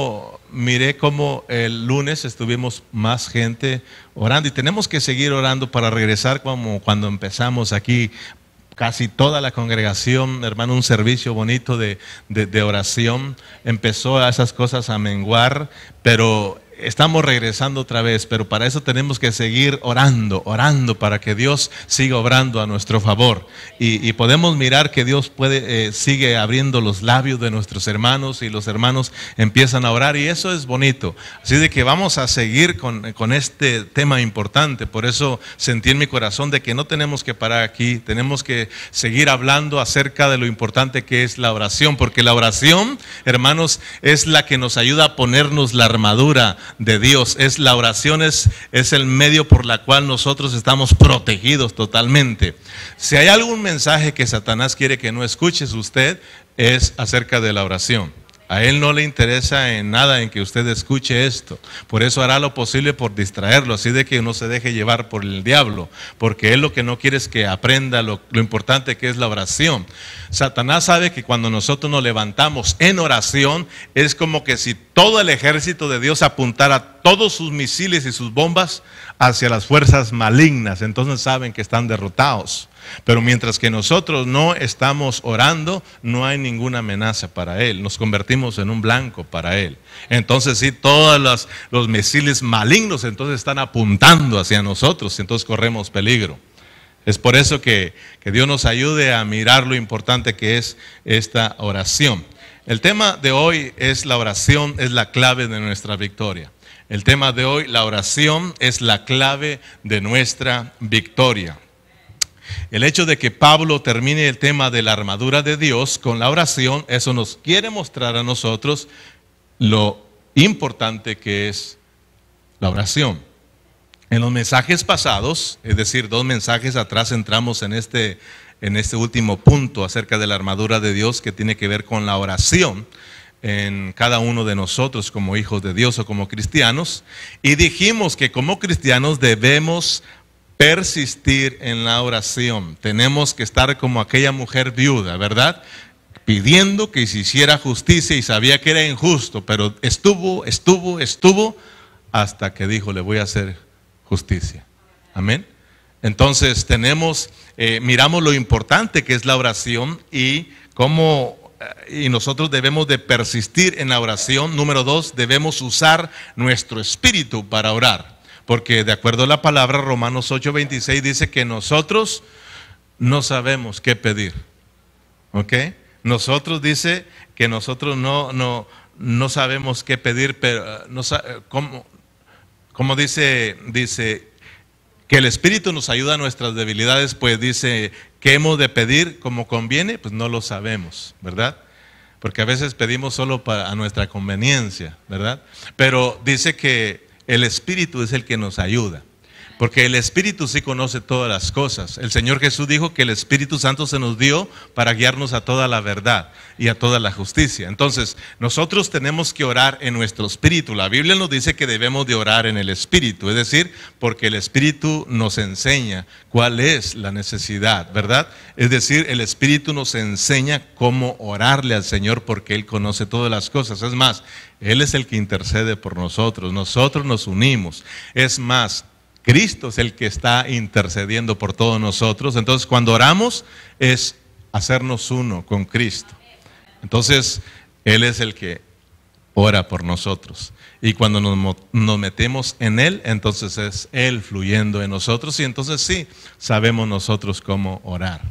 cómo el lunes estuvimos más gente orando, y tenemos que seguir orando para regresar como cuando empezamos aquí. Casi toda la congregación, hermano, un servicio bonito de oración. Empezó a esas cosas a menguar, pero estamos regresando otra vez. Pero para eso tenemos que seguir orando para que Dios siga obrando a nuestro favor. Y podemos mirar que Dios sigue abriendo los labios de nuestros hermanos, y los hermanos empiezan a orar, y eso es bonito. Así de que vamos a seguir con este tema importante. Por eso sentí en mi corazón de que no tenemos que parar aquí, tenemos que seguir hablando acerca de lo importante que es la oración, porque la oración, hermanos, es la que nos ayuda a ponernos la armadura de Dios. La oración es el medio por la cual nosotros estamos protegidos totalmente. Si hay algún mensaje que Satanás quiere que no escuches usted, es acerca de la oración. A él no le interesa en nada en que usted escuche esto. Por eso hará lo posible por distraerlo, así de que no se deje llevar por el diablo, porque él lo que no quiere es que aprenda lo importante que es la oración. Satanás sabe que cuando nosotros nos levantamos en oración, es como que si todo el ejército de Dios apuntara todos sus misiles y sus bombas hacia las fuerzas malignas. Entonces saben que están derrotados. Pero mientras que nosotros no estamos orando, no hay ninguna amenaza para él. Nos convertimos en un blanco para él. Entonces sí, todos los misiles malignos entonces están apuntando hacia nosotros, entonces corremos peligro. Es por eso que Dios nos ayude a mirar lo importante que es esta oración. El tema de hoy es: la oración es la clave de nuestra victoria. El tema de hoy: la oración es la clave de nuestra victoria. El hecho de que Pablo termine el tema de la armadura de Dios con la oración, eso nos quiere mostrar a nosotros lo importante que es la oración. En los mensajes pasados, es decir, 2 mensajes atrás, entramos en este último punto acerca de la armadura de Dios, que tiene que ver con la oración en cada uno de nosotros como hijos de Dios o como cristianos. Y dijimos que como cristianos debemos persistir en la oración. Tenemos que estar como aquella mujer viuda, ¿verdad? Pidiendo que se hiciera justicia, y sabía que era injusto, pero estuvo hasta que dijo: le voy a hacer justicia. Amén. Entonces miramos lo importante que es la oración y nosotros debemos de persistir en la oración. Número 2, debemos usar nuestro espíritu para orar. Porque de acuerdo a la palabra, Romanos 8:26 dice que nosotros no sabemos qué pedir. ¿Ok? Nosotros dice que nosotros no sabemos qué pedir, pero como dice que el Espíritu nos ayuda a nuestras debilidades, pues dice que hemos de pedir como conviene, pues no lo sabemos, ¿verdad? Porque a veces pedimos solo a nuestra conveniencia, ¿verdad? Pero dice que el Espíritu es el que nos ayuda, porque el Espíritu sí conoce todas las cosas. El Señor Jesús dijo que el Espíritu Santo se nos dio para guiarnos a toda la verdad y a toda la justicia. Entonces, nosotros tenemos que orar en nuestro espíritu. La Biblia nos dice que debemos de orar en el Espíritu, es decir, porque el Espíritu nos enseña cuál es la necesidad, ¿verdad? Es decir, el Espíritu nos enseña cómo orarle al Señor, porque Él conoce todas las cosas. Es más, Él es el que intercede por nosotros. Nosotros nos unimos. Es más, Cristo es el que está intercediendo por todos nosotros. Entonces, cuando oramos es hacernos uno con Cristo. Entonces, Él es el que ora por nosotros. Y cuando nos metemos en Él, entonces es Él fluyendo en nosotros, y entonces sí, sabemos nosotros cómo orar.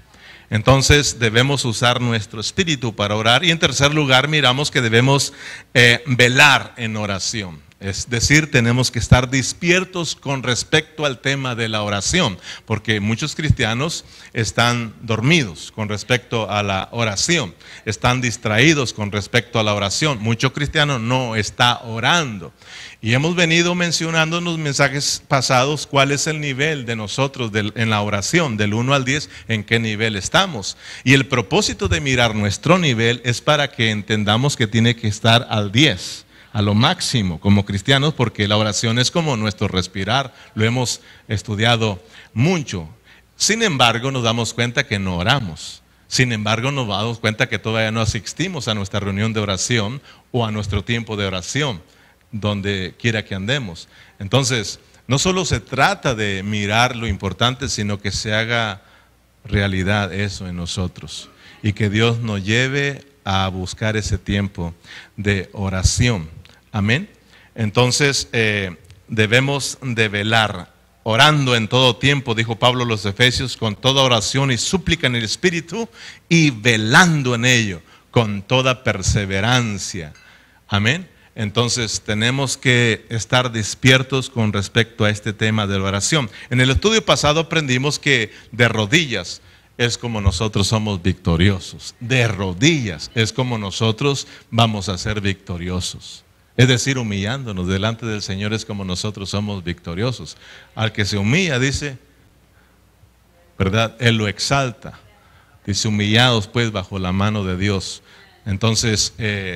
Entonces debemos usar nuestro espíritu para orar. Y en tercer lugar miramos que debemos velar en oración. Es decir, tenemos que estar despiertos con respecto al tema de la oración, porque muchos cristianos están dormidos con respecto a la oración, están distraídos con respecto a la oración. Mucho cristiano no está orando. Y hemos venido mencionando en los mensajes pasados cuál es el nivel de nosotros en la oración, del 1 al 10, en qué nivel estamos. Y el propósito de mirar nuestro nivel es para que entendamos que tiene que estar al 10. A lo máximo como cristianos, porque la oración es como nuestro respirar, lo hemos estudiado mucho. Sin embargo, nos damos cuenta que no oramos. Sin embargo, nos damos cuenta que todavía no asistimos a nuestra reunión de oración o a nuestro tiempo de oración, donde quiera que andemos. Entonces, no solo se trata de mirar lo importante, sino que se haga realidad eso en nosotros y que Dios nos lleve a buscar ese tiempo de oración. Amén. Entonces debemos de velar, orando en todo tiempo, dijo Pablo a los Efesios, con toda oración y súplica en el Espíritu, y velando en ello con toda perseverancia. Amén. Entonces tenemos que estar despiertos con respecto a este tema de la oración. En el estudio pasado aprendimos que de rodillas es como nosotros somos victoriosos. De rodillas es como nosotros vamos a ser victoriosos. Es decir, humillándonos delante del Señor es como nosotros somos victoriosos. Al que se humilla, dice, ¿verdad? Él lo exalta. Dice, humillados pues bajo la mano de Dios. Entonces,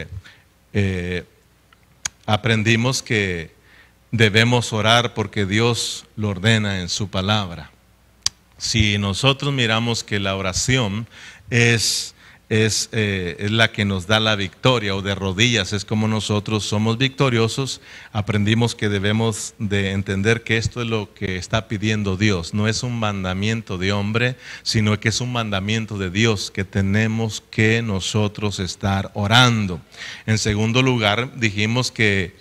aprendimos que debemos orar porque Dios lo ordena en su palabra. Si nosotros miramos que la oración es la que nos da la victoria, o de rodillas es como nosotros somos victoriosos, aprendimos que debemos de entender que esto es lo que está pidiendo Dios. No es un mandamiento de hombre, sino que es un mandamiento de Dios, que tenemos que nosotros estar orando. En segundo lugar, dijimos que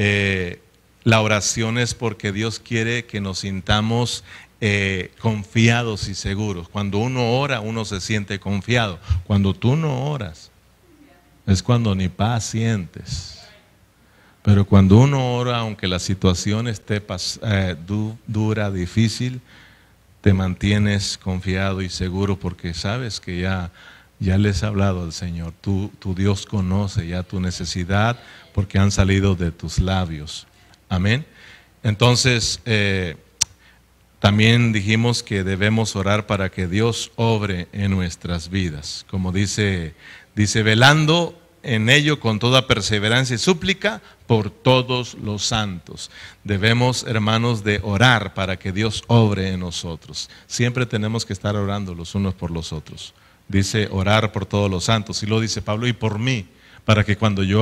la oración es porque Dios quiere que nos sintamos confiados y seguros. Cuando uno ora, uno se siente confiado. Cuando tú no oras, es cuando ni paz sientes. Pero cuando uno ora, aunque la situación esté dura, difícil, te mantienes confiado y seguro, porque sabes que ya les ha hablado al Señor. Tu Dios conoce ya tu necesidad, porque han salido de tus labios. Amén. Entonces, también dijimos que debemos orar para que Dios obre en nuestras vidas. Como dice, velando en ello con toda perseverancia y súplica por todos los santos. Debemos, hermanos, de orar para que Dios obre en nosotros. Siempre tenemos que estar orando los unos por los otros. Dice orar por todos los santos. Y lo dice Pablo, y por mí, para que cuando yo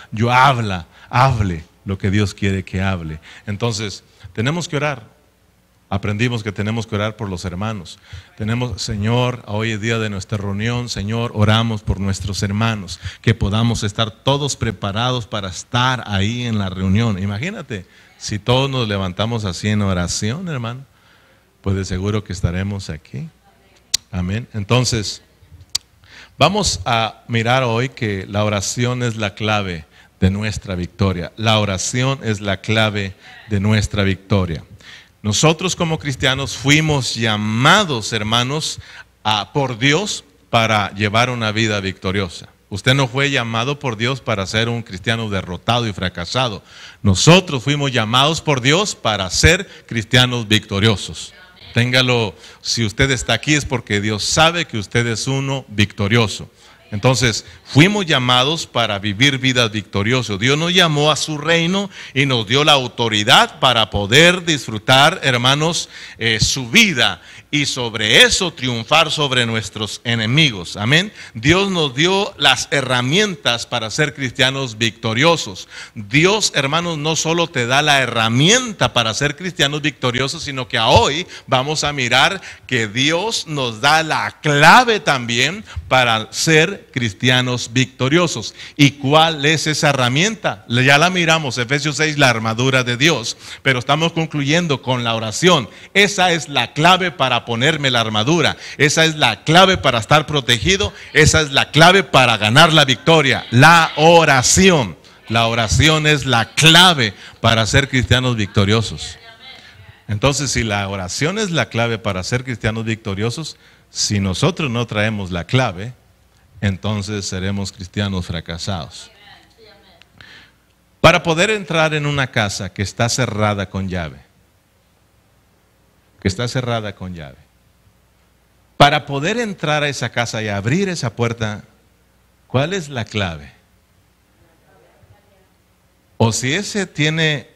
hable lo que Dios quiere que hable. Entonces, tenemos que orar. Aprendimos que tenemos que orar por los hermanos. Señor, hoy es día de nuestra reunión, Señor, oramos por nuestros hermanos, que podamos estar todos preparados para estar ahí en la reunión. Imagínate, si todos nos levantamos así en oración, hermano, pues de seguro que estaremos aquí. Amén. Entonces, vamos a mirar hoy que la oración es la clave de nuestra victoria. La oración es la clave de nuestra victoria. Nosotros como cristianos fuimos llamados, hermanos, por Dios para llevar una vida victoriosa. Usted no fue llamado por Dios para ser un cristiano derrotado y fracasado. Nosotros fuimos llamados por Dios para ser cristianos victoriosos. Téngalo, si usted está aquí es porque Dios sabe que usted es uno victorioso. Entonces, fuimos llamados para vivir vidas victoriosas. Dios nos llamó a su reino y nos dio la autoridad para poder disfrutar, hermanos, su vida y sobre eso triunfar sobre nuestros enemigos. Amén. Dios nos dio las herramientas para ser cristianos victoriosos. Dios, hermanos, no solo te da la herramienta para ser cristianos victoriosos, sino que hoy vamos a mirar que Dios nos da la clave también para ser cristianos victoriosos. ¿Y cuál es esa herramienta? Ya la miramos, Efesios 6, la armadura de Dios, pero estamos concluyendo con la oración. Esa es la clave para ponerme la armadura. Esa es la clave para estar protegido. Esa es la clave para ganar la victoria. La oración. La oración es la clave para ser cristianos victoriosos. Entonces, si la oración es la clave para ser cristianos victoriosos, si nosotros no traemos la clave, entonces seremos cristianos fracasados. Para poder entrar en una casa que está cerrada con llave, para poder entrar a esa casa y abrir esa puerta, ¿cuál es la clave? O si ese tiene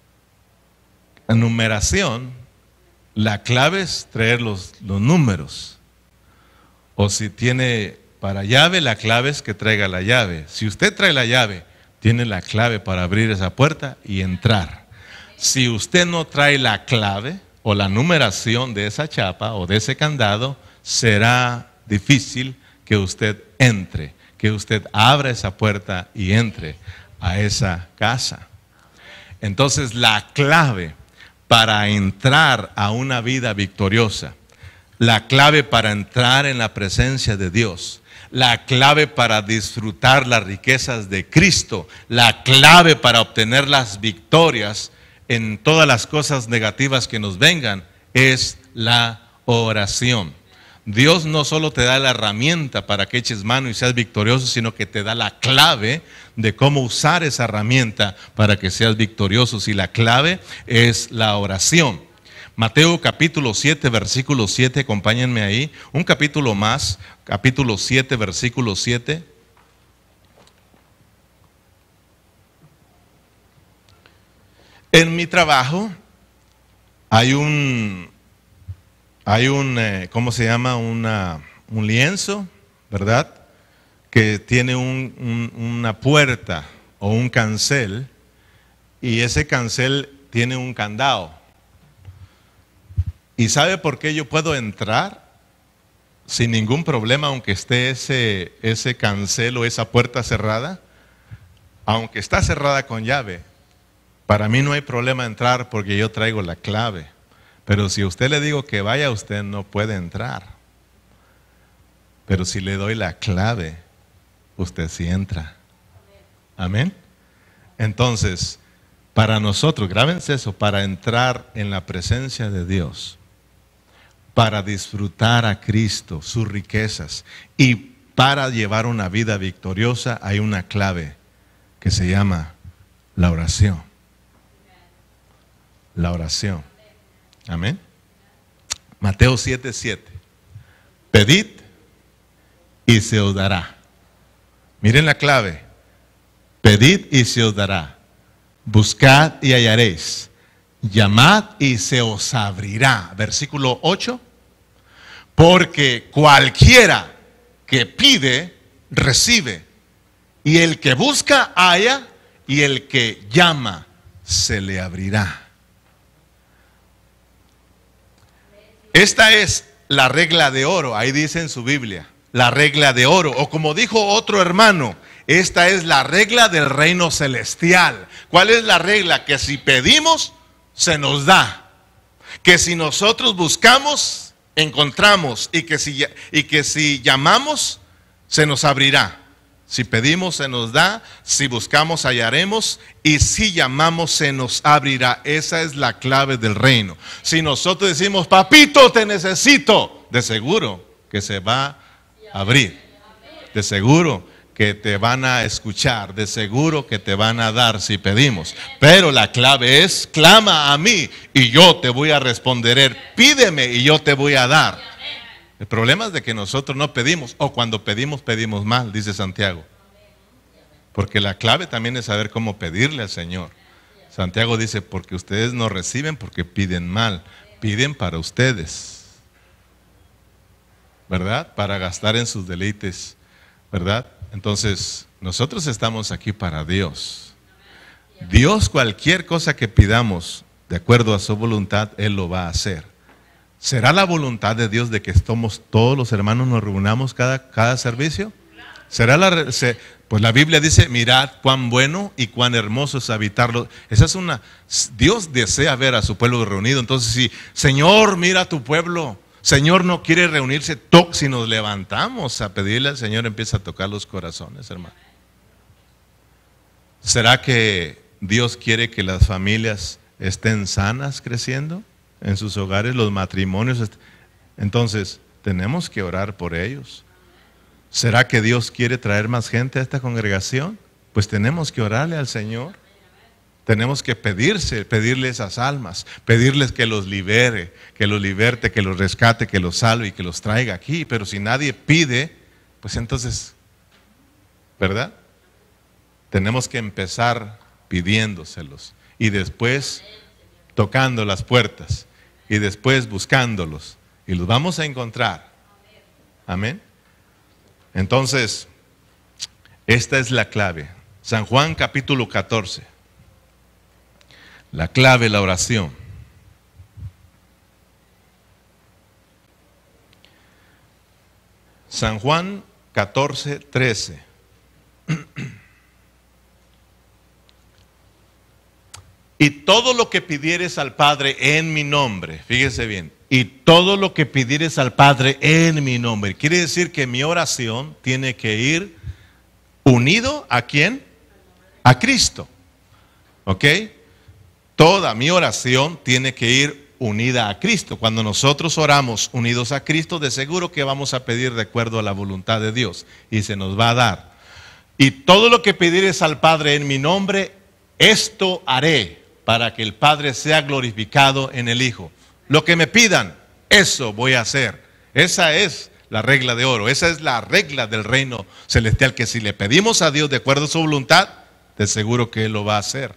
numeración, la clave es traer los números. O si tiene para llave, la clave es que traiga la llave. Si usted trae la llave, tiene la clave para abrir esa puerta y entrar. Si usted no trae la clave o la numeración de esa chapa o de ese candado, será difícil que usted entre, que usted abra esa puerta y entre a esa casa. Entonces, la clave para entrar a una vida victoriosa, la clave para entrar en la presencia de Dios, la clave para disfrutar las riquezas de Cristo, la clave para obtener las victorias en todas las cosas negativas que nos vengan, es la oración. Dios no solo te da la herramienta para que eches mano y seas victorioso, sino que te da la clave de cómo usar esa herramienta para que seas victorioso. Y la clave es la oración. Mateo capítulo 7, versículo 7, acompáñenme ahí. Un capítulo más, capítulo 7, versículo 7. En mi trabajo hay un ¿cómo se llama? Un lienzo, ¿verdad? Que tiene una puerta o un cancel, y ese cancel tiene un candado. ¿Y sabe por qué yo puedo entrar sin ningún problema aunque esté ese cancel o esa puerta cerrada? Aunque está cerrada con llave, para mí no hay problema entrar porque yo traigo la clave. Pero si a usted le digo que vaya, usted no puede entrar. Pero si le doy la clave, usted sí entra. Amén. Entonces, para nosotros, grábense eso, para entrar en la presencia de Dios, para disfrutar a Cristo, sus riquezas, y para llevar una vida victoriosa, hay una clave que se llama la oración. La oración. Amén. Mateo 7, 7. Pedid y se os dará. Miren la clave. Pedid y se os dará. Buscad y hallaréis. Llamad y se os abrirá. Versículo 8. Porque cualquiera que pide, recibe. Y el que busca, halla. Y el que llama, se le abrirá. Esta es la regla de oro, ahí dice en su Biblia, la regla de oro. O como dijo otro hermano, esta es la regla del reino celestial. ¿Cuál es la regla? Que si pedimos, se nos da. Que si nosotros buscamos, encontramos. Y que si llamamos, se nos abrirá. Si pedimos, se nos da. Si buscamos, hallaremos. Y si llamamos, se nos abrirá. Esa es la clave del reino. Si nosotros decimos, papito, te necesito, de seguro que se va a abrir. De seguro que te van a escuchar. De seguro que te van a dar si pedimos. Pero la clave es, clama a mí y yo te voy a responder. Pídeme y yo te voy a dar. El problema es de que nosotros no pedimos, o cuando pedimos, pedimos mal, dice Santiago. Porque la clave también es saber cómo pedirle al Señor. Santiago dice, porque ustedes no reciben porque piden mal, piden para ustedes, ¿verdad? Para gastar en sus deleites, ¿verdad? Entonces, nosotros estamos aquí para Dios. Dios, cualquier cosa que pidamos, de acuerdo a su voluntad, Él lo va a hacer. ¿Será la voluntad de Dios de que todos los hermanos nos reunamos cada servicio? ¿Será pues la Biblia dice, mirad cuán bueno y cuán hermoso es habitarlo. Dios desea ver a su pueblo reunido. Entonces, si, Señor, mira a tu pueblo, Señor no quiere reunirse, si nos levantamos a pedirle al Señor, empieza a tocar los corazones, hermano. ¿Será que Dios quiere que las familias estén sanas creciendo en sus hogares, los matrimonios? Entonces, tenemos que orar por ellos. ¿Será que Dios quiere traer más gente a esta congregación? Pues tenemos que orarle al Señor. Tenemos que pedirle esas almas, pedirles que los libere, que los liberte, que los rescate, que los salve y que los traiga aquí. Pero si nadie pide, pues entonces, ¿verdad? Tenemos que empezar pidiéndoselos y después tocando las puertas y después buscándolos y los vamos a encontrar. Amén. Entonces, esta es la clave. San Juan capítulo 14. La clave, la oración. San Juan 14, 13. Y todo lo que pidieres al Padre en mi nombre, fíjese bien, y todo lo que pidieres al Padre en mi nombre, quiere decir que mi oración tiene que ir unido ¿a quién? A Cristo. ¿Ok? Toda mi oración tiene que ir unida a Cristo. Cuando nosotros oramos unidos a Cristo, de seguro que vamos a pedir de acuerdo a la voluntad de Dios y se nos va a dar. Y todo lo que pidieres al Padre en mi nombre, esto haré para que el Padre sea glorificado en el Hijo. Lo que me pidan, eso voy a hacer. Esa es la regla de oro, esa es la regla del reino celestial, que si le pedimos a Dios de acuerdo a su voluntad, de seguro que Él lo va a hacer.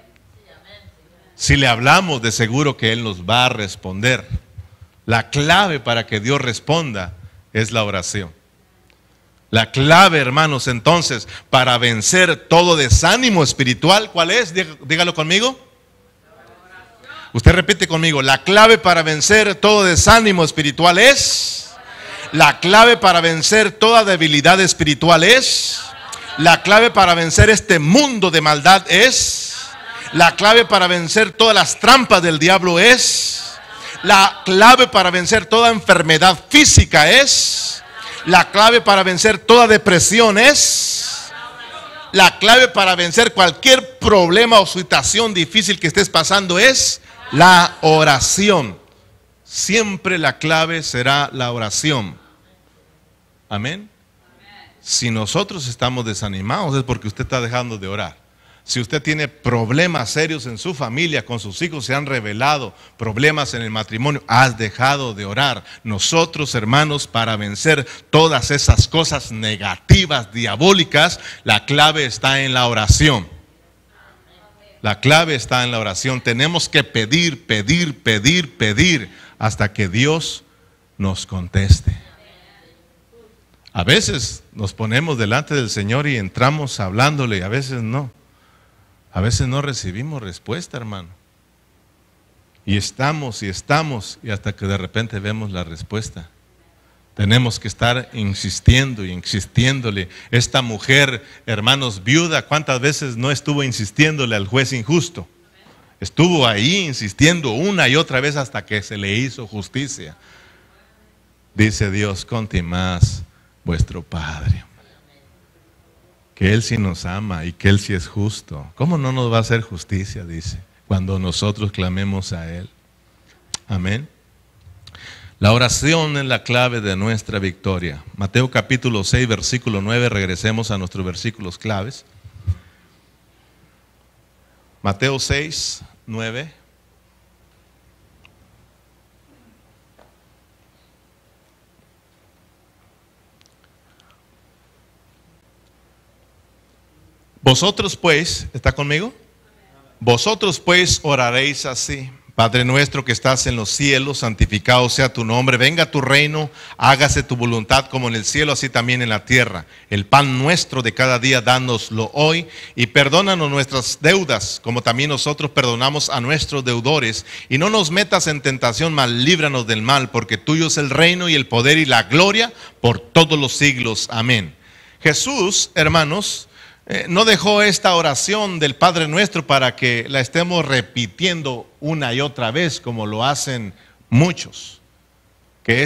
Si le hablamos, de seguro que Él nos va a responder. La clave para que Dios responda es la oración. La clave, hermanos, entonces, para vencer todo desánimo espiritual, ¿cuál es? Dígalo conmigo. Usted repite conmigo, la clave para vencer todo desánimo espiritual es, la clave para vencer toda debilidad espiritual es, la clave para vencer este mundo de maldad es, la clave para vencer todas las trampas del diablo es, la clave para vencer toda enfermedad física es, la clave para vencer toda depresión es, la clave para vencer cualquier problema o situación difícil que estés pasando es la oración. Siempre la clave será la oración. Amén. Si nosotros estamos desanimados es porque usted está dejando de orar. Si usted tiene problemas serios en su familia, con sus hijos se han revelado problemas en el matrimonio, has dejado de orar. Nosotros, hermanos, para vencer todas esas cosas negativas, diabólicas, la clave está en la oración. La clave está en la oración. Tenemos que pedir, pedir, pedir, pedir hasta que Dios nos conteste. A veces nos ponemos delante del Señor y entramos hablándole, a veces no. A veces no recibimos respuesta, hermano. Y estamos y hasta que de repente vemos la respuesta. Tenemos que estar insistiendo y insistiéndole. Esta mujer, hermanos, viuda, ¿cuántas veces no estuvo insistiéndole al juez injusto? Estuvo ahí insistiendo una y otra vez hasta que se le hizo justicia. Dice Dios, contimás vuestro Padre, que Él sí nos ama y que Él sí es justo. ¿Cómo no nos va a hacer justicia? Dice, cuando nosotros clamemos a Él. Amén. La oración es la clave de nuestra victoria. Mateo capítulo 6, versículo 9, regresemos a nuestros versículos claves. Mateo 6, 9. Vosotros pues, ¿está conmigo? Vosotros pues oraréis así: Padre nuestro que estás en los cielos, santificado sea tu nombre, venga tu reino, hágase tu voluntad como en el cielo, así también en la tierra. El pan nuestro de cada día, dánoslo hoy, y perdónanos nuestras deudas, como también nosotros perdonamos a nuestros deudores. Y no nos metas en tentación, mas líbranos del mal, porque tuyo es el reino y el poder y la gloria por todos los siglos. Amén. Jesús, hermanos, no dejó esta oración del Padre Nuestro para que la estemos repitiendo una y otra vez como lo hacen muchos. que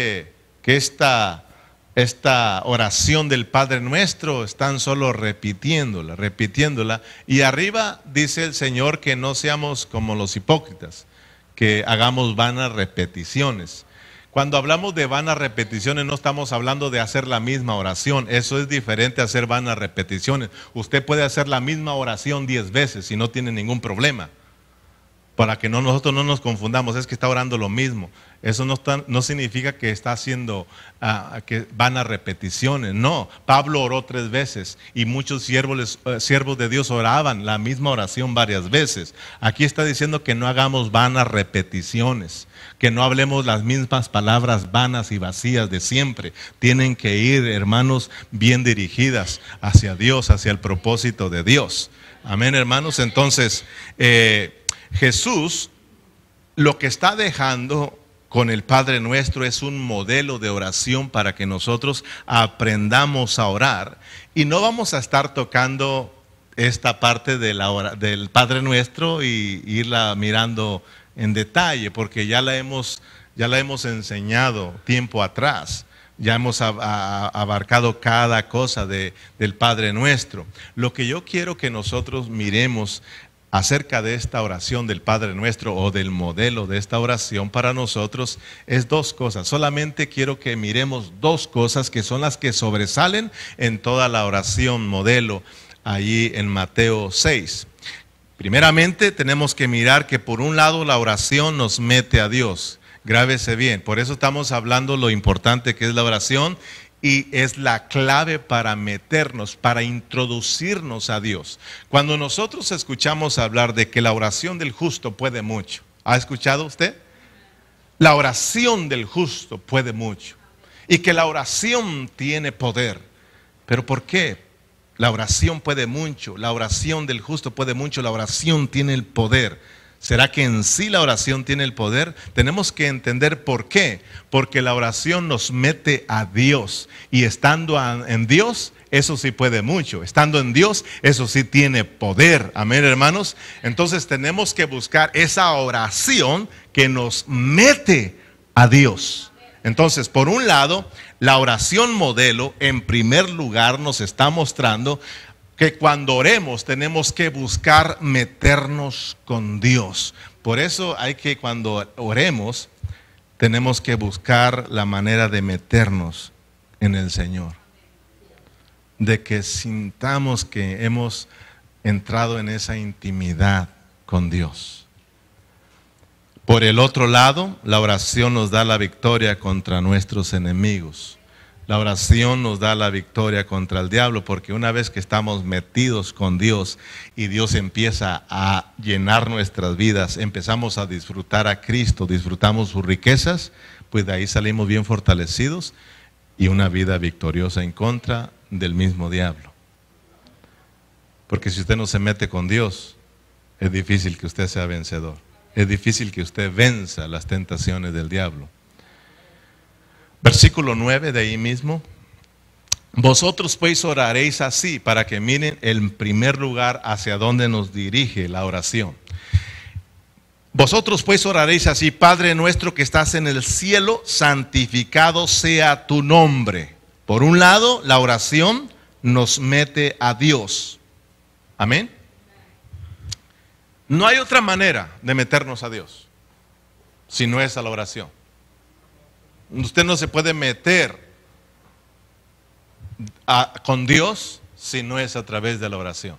esta oración del Padre Nuestro están solo repitiéndola. Y arriba dice el Señor que no seamos como los hipócritas, que hagamos vanas repeticiones. Cuando hablamos de vanas repeticiones no estamos hablando de hacer la misma oración. Eso es diferente a hacer vanas repeticiones. Usted puede hacer la misma oración 10 veces y no tiene ningún problema. Para que nosotros no nos confundamos, es que está orando lo mismo. Eso no significa que está haciendo que vanas repeticiones. No, Pablo oró 3 veces y muchos siervos de Dios oraban la misma oración varias veces. Aquí está diciendo que no hagamos vanas repeticiones, que no hablemos las mismas palabras vanas y vacías de siempre. Tienen que ir, hermanos, bien dirigidas hacia Dios, hacia el propósito de Dios. Amén, hermanos. Entonces, Jesús lo que está dejando con el Padre Nuestro es un modelo de oración para que nosotros aprendamos a orar. Y no vamos a estar tocando esta parte del Padre Nuestro y irla mirando en detalle, porque ya la hemos enseñado tiempo atrás. Ya hemos abarcado cada cosa del Padre Nuestro. Lo que yo quiero que nosotros miremos acerca de esta oración del Padre Nuestro o del modelo de esta oración para nosotros es 2 cosas. Solamente quiero que miremos 2 cosas que son las que sobresalen en toda la oración modelo allí en Mateo 6. Primeramente tenemos que mirar que por un lado la oración nos mete a Dios. Grábese bien, por eso estamos hablando lo importante que es la oración. Y es la clave para meternos, para introducirnos a Dios. Cuando nosotros escuchamos hablar de que la oración del justo puede mucho, ¿ha escuchado usted? La oración del justo puede mucho. Y que la oración tiene poder. ¿Pero por qué? La oración puede mucho, la oración del justo puede mucho, la oración tiene el poder. ¿Será que en sí la oración tiene el poder? Tenemos que entender por qué. Porque la oración nos mete a Dios. Y estando en Dios, eso sí puede mucho. Estando en Dios, eso sí tiene poder. Amén, hermanos. Entonces tenemos que buscar esa oración que nos mete a Dios. Entonces, por un lado, la oración modelo, en primer lugar, nos está mostrando que cuando oremos tenemos que buscar meternos con Dios. Por eso cuando oremos, tenemos que buscar la manera de meternos en el Señor. De que sintamos que hemos entrado en esa intimidad con Dios. Por el otro lado, la oración nos da la victoria contra nuestros enemigos. La oración nos da la victoria contra el diablo, porque una vez que estamos metidos con Dios y Dios empieza a llenar nuestras vidas, empezamos a disfrutar a Cristo, disfrutamos sus riquezas, pues de ahí salimos bien fortalecidos y una vida victoriosa en contra del mismo diablo. Porque si usted no se mete con Dios, es difícil que usted sea vencedor. Es difícil que usted venza las tentaciones del diablo. Versículo 9 de ahí mismo. Vosotros pues oraréis así, para que miren en primer lugar hacia dónde nos dirige la oración. Vosotros pues oraréis así: Padre nuestro que estás en el cielo, santificado sea tu nombre. Por un lado, la oración nos mete a Dios. Amén. No hay otra manera de meternos a Dios si no es a la oración. Usted no se puede meter con Dios si no es a través de la oración.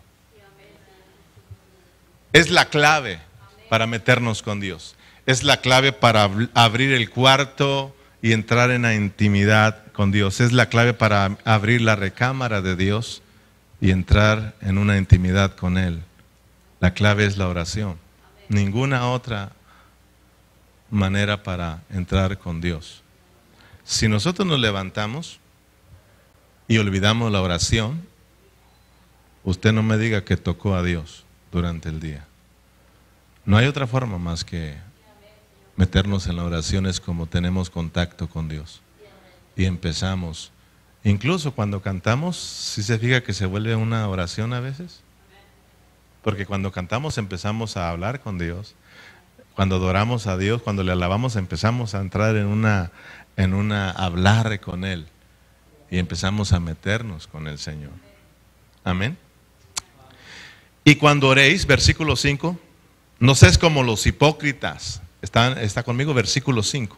Es la clave para meternos con Dios. Es la clave para abrir el cuarto y entrar en la intimidad con Dios. Es la clave para abrir la recámara de Dios y entrar en una intimidad con Él. La clave es la oración. Ninguna otra manera para entrar con Dios. Si nosotros nos levantamos y olvidamos la oración, usted no me diga que tocó a Dios durante el día. No hay otra forma más que meternos en la oración, es como tenemos contacto con Dios. Y empezamos. Incluso cuando cantamos, ¿sí se fija que se vuelve una oración a veces? Porque cuando cantamos empezamos a hablar con Dios. Cuando adoramos a Dios, cuando le alabamos, empezamos a entrar en una hablar con Él. Y empezamos a meternos con el Señor. Amén. Y cuando oréis, versículo 5, no seas como los hipócritas. Está conmigo, versículo 5.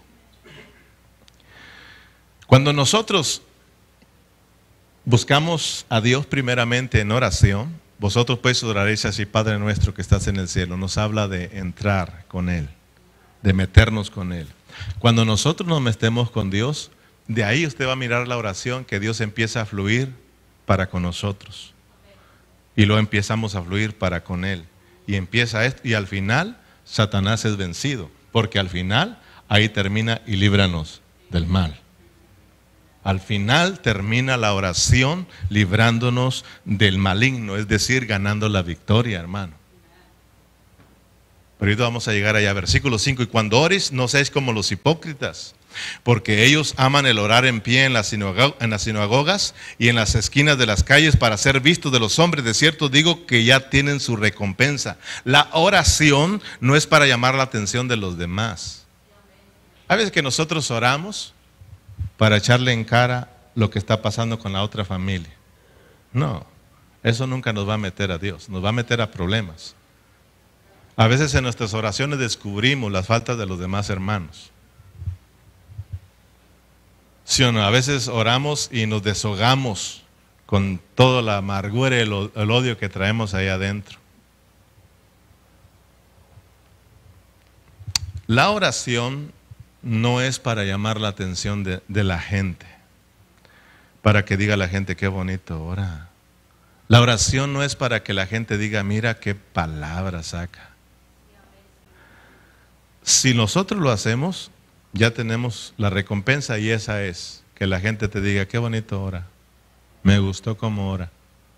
Cuando nosotros buscamos a Dios primeramente en oración, vosotros pues oraréis así: Padre nuestro que estás en el cielo. Nos habla de entrar con Él, de meternos con Él. Cuando nosotros nos metemos con Dios, de ahí usted va a mirar la oración, que Dios empieza a fluir para con nosotros. Y luego empezamos a fluir para con Él. Y empieza esto, y al final Satanás es vencido, porque al final ahí termina: y líbranos del mal. Al final termina la oración librándonos del maligno, es decir, ganando la victoria, hermano. Pero ahorita vamos a llegar allá, versículo 5. Y cuando ores, no seáis como los hipócritas, porque ellos aman el orar en pie en las sinagogas y en las esquinas de las calles para ser vistos de los hombres. De cierto digo que ya tienen su recompensa. La oración no es para llamar la atención de los demás. Hay veces que nosotros oramos para echarle en cara lo que está pasando con la otra familia. No, eso nunca nos va a meter a Dios, nos va a meter a problemas. A veces en nuestras oraciones descubrimos las faltas de los demás hermanos. ¿Sí o no? A veces oramos y nos deshogamos con toda la amargura y el odio que traemos ahí adentro. La oración no es para llamar la atención de la gente, para que diga la gente: qué bonito ora. La oración no es para que la gente diga: mira qué palabra saca. Si nosotros lo hacemos, ya tenemos la recompensa, y esa es que la gente te diga: qué bonito ora, me gustó cómo ora.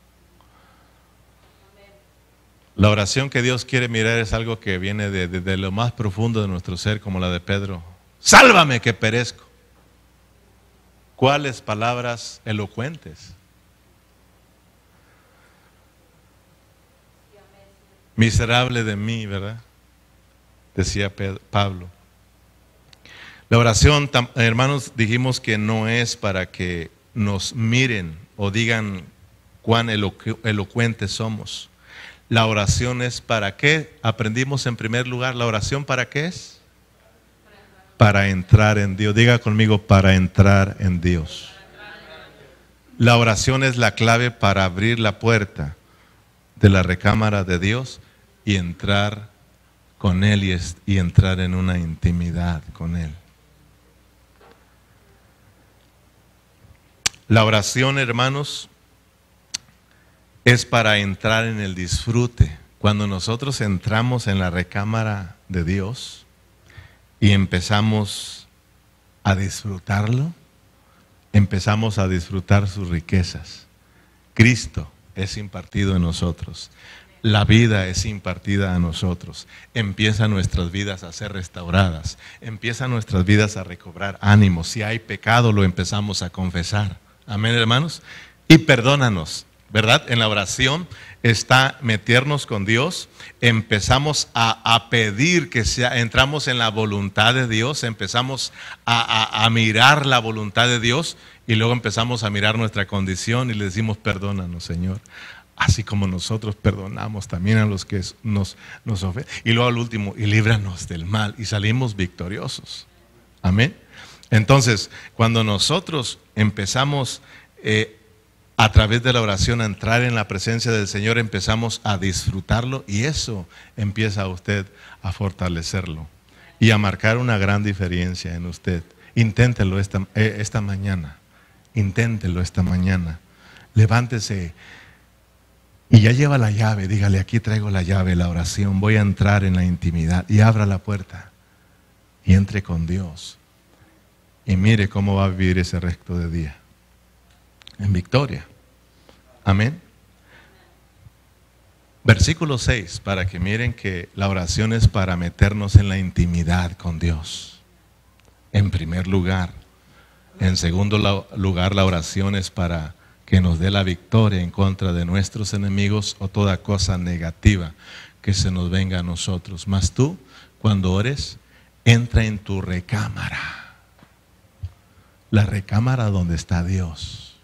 La oración que Dios quiere mirar es algo que viene de lo más profundo de nuestro ser, como la de Pedro: sálvame que perezco. ¿Cuáles palabras elocuentes? Miserable de mí, ¿verdad? Decía Pablo. La oración, hermanos, dijimos que no es para que nos miren o digan cuán elocuentes somos. La oración es para qué. Aprendimos en primer lugar, la oración ¿para qué es? Para entrar en Dios. Diga conmigo: para entrar en Dios. La oración es la clave para abrir la puerta de la recámara de Dios y entrar con Él y entrar en una intimidad con Él. La oración, hermanos, es para entrar en el disfrute. Cuando nosotros entramos en la recámara de Dios y empezamos a disfrutarlo, empezamos a disfrutar sus riquezas. Cristo es impartido en nosotros. La vida es impartida a nosotros. Empiezan nuestras vidas a ser restauradas. Empiezan nuestras vidas a recobrar ánimo. Si hay pecado, lo empezamos a confesar. Amén, hermanos. Y perdónanos, ¿verdad? En la oración está meternos con Dios. Empezamos a pedir que entramos en la voluntad de Dios. Empezamos a mirar la voluntad de Dios. Y luego empezamos a mirar nuestra condición y le decimos: perdónanos, Señor. Así como nosotros perdonamos también a los que nos ofenden. Y luego al último: y líbranos del mal. Y salimos victoriosos. Amén. Entonces, cuando nosotros empezamos a través de la oración a entrar en la presencia del Señor, empezamos a disfrutarlo, y eso empieza a usted a fortalecerlo y a marcar una gran diferencia en usted. Inténtelo esta mañana. Inténtelo esta mañana. Levántese y ya lleva la llave. Dígale: aquí traigo la llave, la oración. Voy a entrar en la intimidad. Y abra la puerta y entre con Dios. Y mire cómo va a vivir ese resto de día en victoria. Amén. Versículo 6, para que miren que la oración es para meternos en la intimidad con Dios. En primer lugar. En segundo lugar, la oración es para que nos dé la victoria en contra de nuestros enemigos o toda cosa negativa que se nos venga a nosotros. Mas tú, cuando ores, entra en tu recámara. La recámara donde está Dios.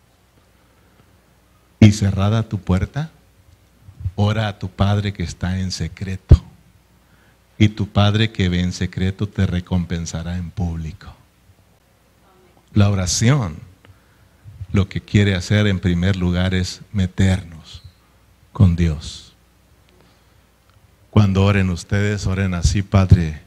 Y cerrada tu puerta, ora a tu Padre que está en secreto. Y tu Padre que ve en secreto te recompensará en público. La oración lo que quiere hacer en primer lugar es meternos con Dios. Cuando oren ustedes, oren así: Padre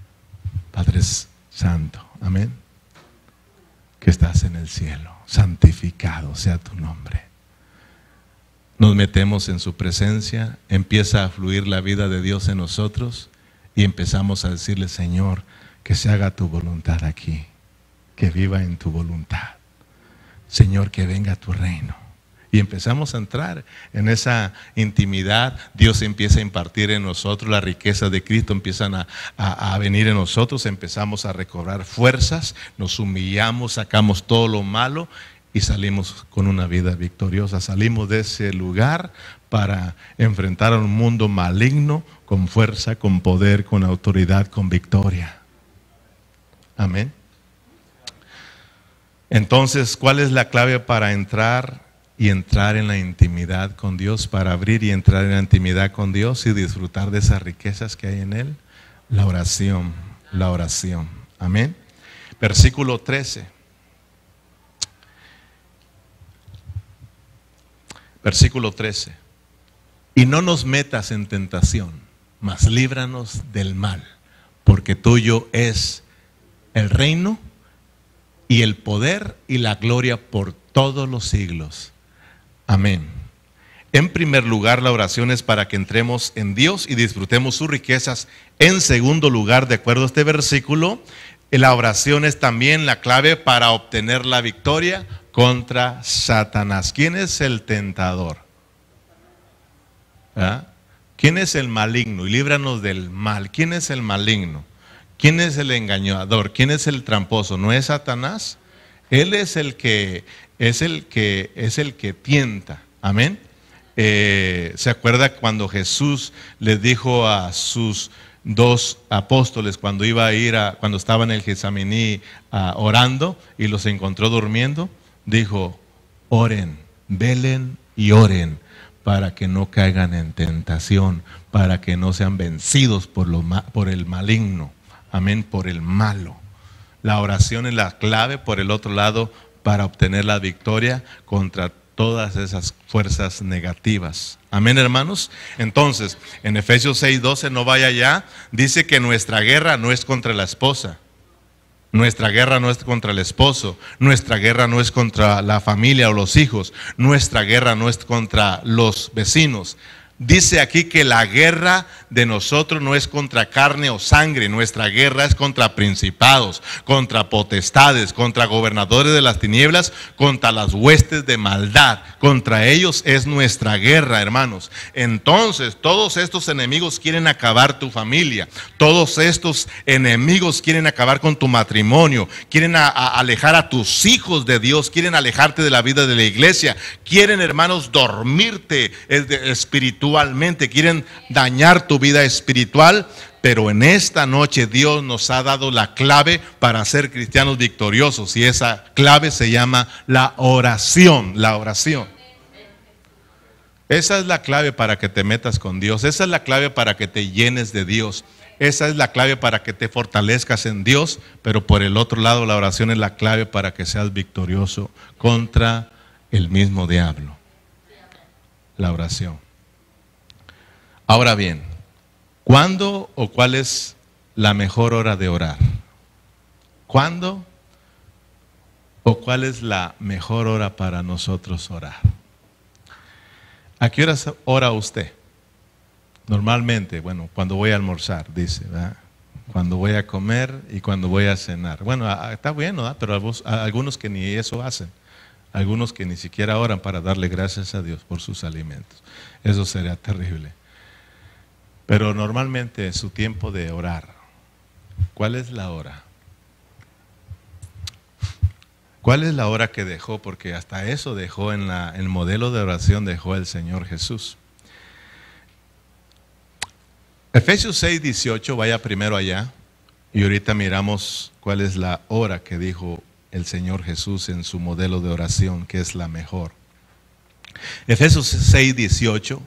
Santo, amén, que estás en el cielo, santificado sea tu nombre. Nos metemos en su presencia, empieza a fluir la vida de Dios en nosotros y empezamos a decirle: Señor, que se haga tu voluntad aquí, que viva en tu voluntad. Señor, que venga tu reino. Y empezamos a entrar en esa intimidad. Dios empieza a impartir en nosotros, la riqueza de Cristo empiezan a venir en nosotros, empezamos a recobrar fuerzas, nos humillamos, sacamos todo lo malo y salimos con una vida victoriosa. Salimos de ese lugar para enfrentar a un mundo maligno con fuerza, con poder, con autoridad, con victoria. Amén. Entonces, ¿cuál es la clave para entrar en la intimidad con Dios? Para abrir y entrar en la intimidad con Dios y disfrutar de esas riquezas que hay en Él. La oración, la oración. Amén. Versículo 13. Versículo 13. Y no nos metas en tentación, mas líbranos del mal, porque tuyo es el reino y el poder y la gloria por todos los siglos. Amén. En primer lugar, la oración es para que entremos en Dios y disfrutemos sus riquezas. En segundo lugar, de acuerdo a este versículo, la oración es también la clave para obtener la victoria contra Satanás. ¿Quién es el tentador? ¿Ah? ¿Quién es el maligno? Y líbranos del mal. ¿Quién es el maligno? ¿Quién es el engañador? ¿Quién es el tramposo? ¿No es Satanás? Él es el que tienta. Amén. ¿Se acuerda cuando Jesús les dijo a sus dos apóstoles cuando cuando estaba en el Getsemaní orando y los encontró durmiendo? Dijo: oren, velen y oren para que no caigan en tentación, para que no sean vencidos por el maligno. Amén, por el malo. La oración es la clave, por el otro lado, para obtener la victoria contra todas esas fuerzas negativas. Amén, hermanos. Entonces, en Efesios 6:12, no vaya allá, dice que nuestra guerra no es contra la esposa. Nuestra guerra no es contra el esposo, nuestra guerra no es contra la familia o los hijos, nuestra guerra no es contra los vecinos. Dice aquí que la guerra de nosotros no es contra carne o sangre, nuestra guerra es contra principados, contra potestades, contra gobernadores de las tinieblas, contra las huestes de maldad. Contra ellos es nuestra guerra, hermanos. Entonces, todos estos enemigos quieren acabar tu familia, todos estos enemigos quieren acabar con tu matrimonio, quieren alejar a tus hijos de Dios, quieren alejarte de la vida de la iglesia, quieren, hermanos, dormirte espiritualmente, quieren dañar tu vida espiritual. Pero en esta noche Dios nos ha dado la clave para ser cristianos victoriosos, y esa clave se llama la oración. La oración. Esa es la clave para que te metas con Dios, esa es la clave para que te llenes de Dios, esa es la clave para que te fortalezcas en Dios. Pero por el otro lado, la oración es la clave para que seas victorioso contra el mismo diablo. La oración. Ahora bien, ¿cuándo o cuál es la mejor hora de orar? ¿Cuándo o cuál es la mejor hora para nosotros orar? ¿A qué horas ora usted? Normalmente, bueno, cuando voy a almorzar, dice, ¿verdad? Cuando voy a comer y cuando voy a cenar. Bueno, está bueno, ¿verdad? Pero algunos que ni eso hacen. Algunos que ni siquiera oran para darle gracias a Dios por sus alimentos. Eso sería terrible. Pero normalmente su tiempo de orar, ¿cuál es la hora? ¿Cuál es la hora que dejó? Porque hasta eso dejó en el modelo de oración, dejó el Señor Jesús. Efesios 6:18, vaya primero allá. Y ahorita miramos cuál es la hora que dijo el Señor Jesús en su modelo de oración, que es la mejor. Efesios 6:18.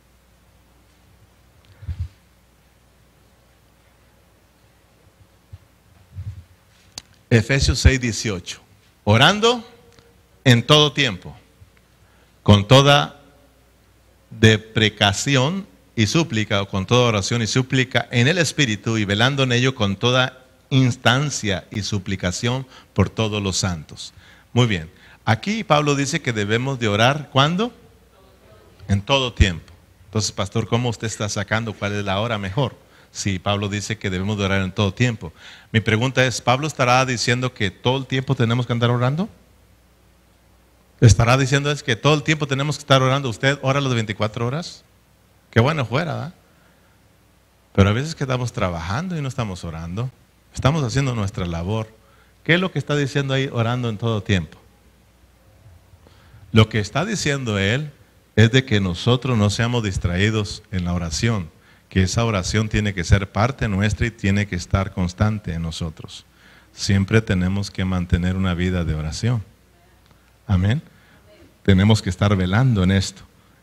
Efesios 6:18. Orando en todo tiempo, con toda deprecación y súplica, o con toda oración y súplica en el Espíritu, y velando en ello con toda instancia y suplicación por todos los santos. Muy bien. Aquí Pablo dice que debemos de orar, ¿cuándo? En todo tiempo. Entonces, pastor, ¿cómo usted está sacando cuál es la hora mejor? Sí, Pablo dice que debemos de orar en todo tiempo. Mi pregunta es, ¿Pablo estará diciendo que todo el tiempo tenemos que andar orando? ¿Estará diciendo es que todo el tiempo tenemos que estar orando? ¿Usted ora las 24 horas? Qué bueno fuera, ¿verdad? Pero a veces que estamos trabajando y no estamos orando. Estamos haciendo nuestra labor. ¿Qué es lo que está diciendo ahí, orando en todo tiempo? Lo que está diciendo él es de que nosotros no seamos distraídos en la oración, que esa oración tiene que ser parte nuestra y tiene que estar constante en nosotros. Siempre tenemos que mantener una vida de oración. Amén. Tenemos que estar velando en esto,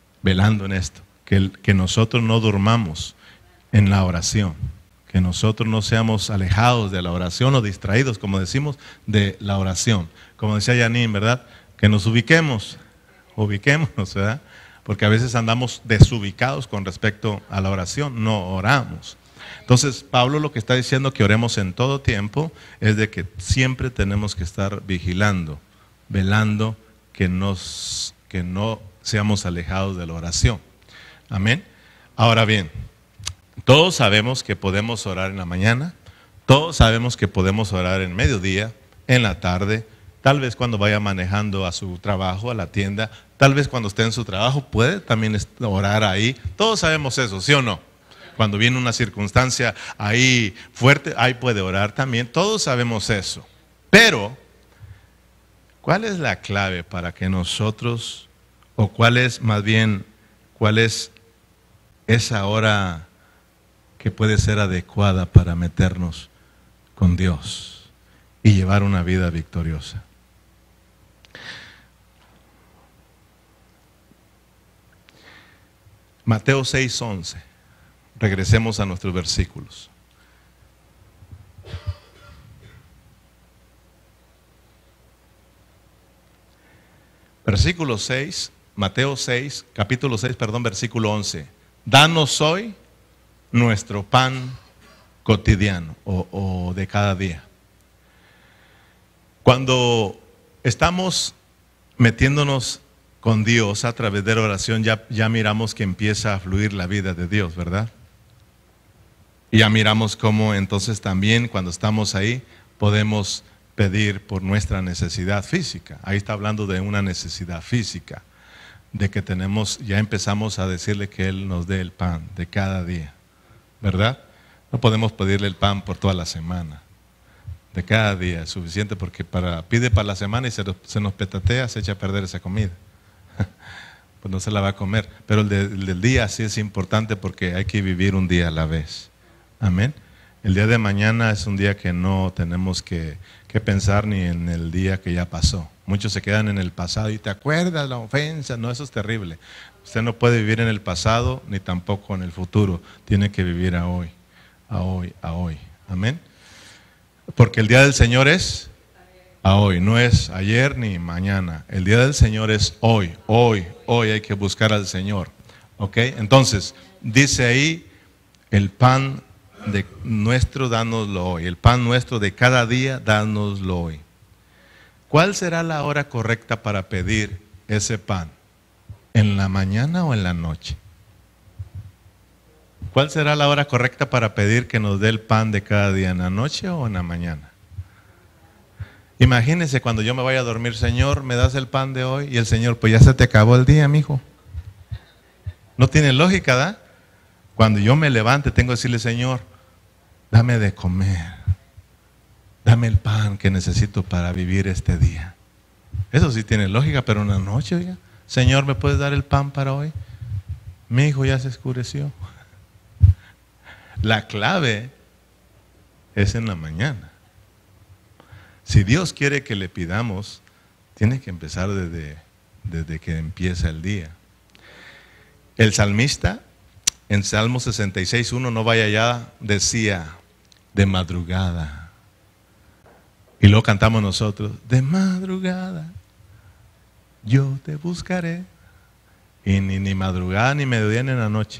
que nosotros no durmamos en la oración, que nosotros no seamos alejados de la oración o distraídos, como decimos, de la oración. Como decía Yanin, ¿verdad? Que nos ubiquémonos, ¿verdad? Porque a veces andamos desubicados con respecto a la oración, no oramos. Entonces, Pablo lo que está diciendo que oremos en todo tiempo es de que siempre tenemos que estar vigilando, velando, que no seamos alejados de la oración. Amén. Ahora bien, todos sabemos que podemos orar en la mañana, todos sabemos que podemos orar en mediodía, en la tarde, tal vez cuando vaya manejando a su trabajo, a la tienda, tal vez cuando esté en su trabajo puede también orar ahí. Todos sabemos eso, ¿sí o no? Cuando viene una circunstancia ahí fuerte, ahí puede orar también. Todos sabemos eso. Pero, ¿cuál es la clave para que nosotros, o cuál es esa hora que puede ser adecuada para meternos con Dios y llevar una vida victoriosa? Mateo 6:11. Regresemos a nuestros versículos. Versículo 6, Mateo 6, capítulo 6, perdón, versículo 11. Danos hoy nuestro pan cotidiano o de cada día. Cuando estamos metiéndonos con Dios a través de la oración, ya miramos que empieza a fluir la vida de Dios, ¿verdad? Y ya miramos cómo entonces también cuando estamos ahí podemos pedir por nuestra necesidad física. Ahí está hablando de una necesidad física, de que ya empezamos a decirle que Él nos dé el pan de cada día, ¿verdad? No podemos pedirle el pan por toda la semana. De cada día es suficiente, porque pide para la semana y se nos petatea, se echa a perder esa comida. Pues no se la va a comer. Pero el del día sí es importante, porque hay que vivir un día a la vez. Amén. El día de mañana es un día que no tenemos que pensar ni en el día que ya pasó. Muchos se quedan en el pasado y te acuerdas la ofensa. No, eso es terrible. Usted no puede vivir en el pasado ni tampoco en el futuro. Tiene que vivir a hoy, a hoy, a hoy. Amén. Porque el día del Señor es a hoy, no es ayer ni mañana. El día del Señor es hoy, hoy, hoy hay que buscar al Señor. ¿Ok? Entonces, dice ahí, el pan de nuestro, dánoslo hoy. El pan nuestro de cada día, dánoslo hoy. ¿Cuál será la hora correcta para pedir ese pan? ¿En la mañana o en la noche? ¿Cuál será la hora correcta para pedir que nos dé el pan de cada día? ¿En la noche o en la mañana? Imagínense cuando yo me vaya a dormir: Señor, ¿me das el pan de hoy? Y el Señor: pues ya se te acabó el día, mijo. No tiene lógica, ¿verdad? Cuando yo me levante tengo que decirle: Señor, dame de comer, dame el pan que necesito para vivir este día. Eso sí tiene lógica. Pero en la noche, oiga, Señor, ¿me puedes dar el pan para hoy? Mi hijo ya se oscureció. La clave es en la mañana. Si Dios quiere que le pidamos, tiene que empezar desde que empieza el día. El salmista, en Salmo 66:1, no vaya allá, decía, de madrugada. Y luego cantamos nosotros, de madrugada yo te buscaré. Y ni madrugada, ni mediodía, ni en la noche.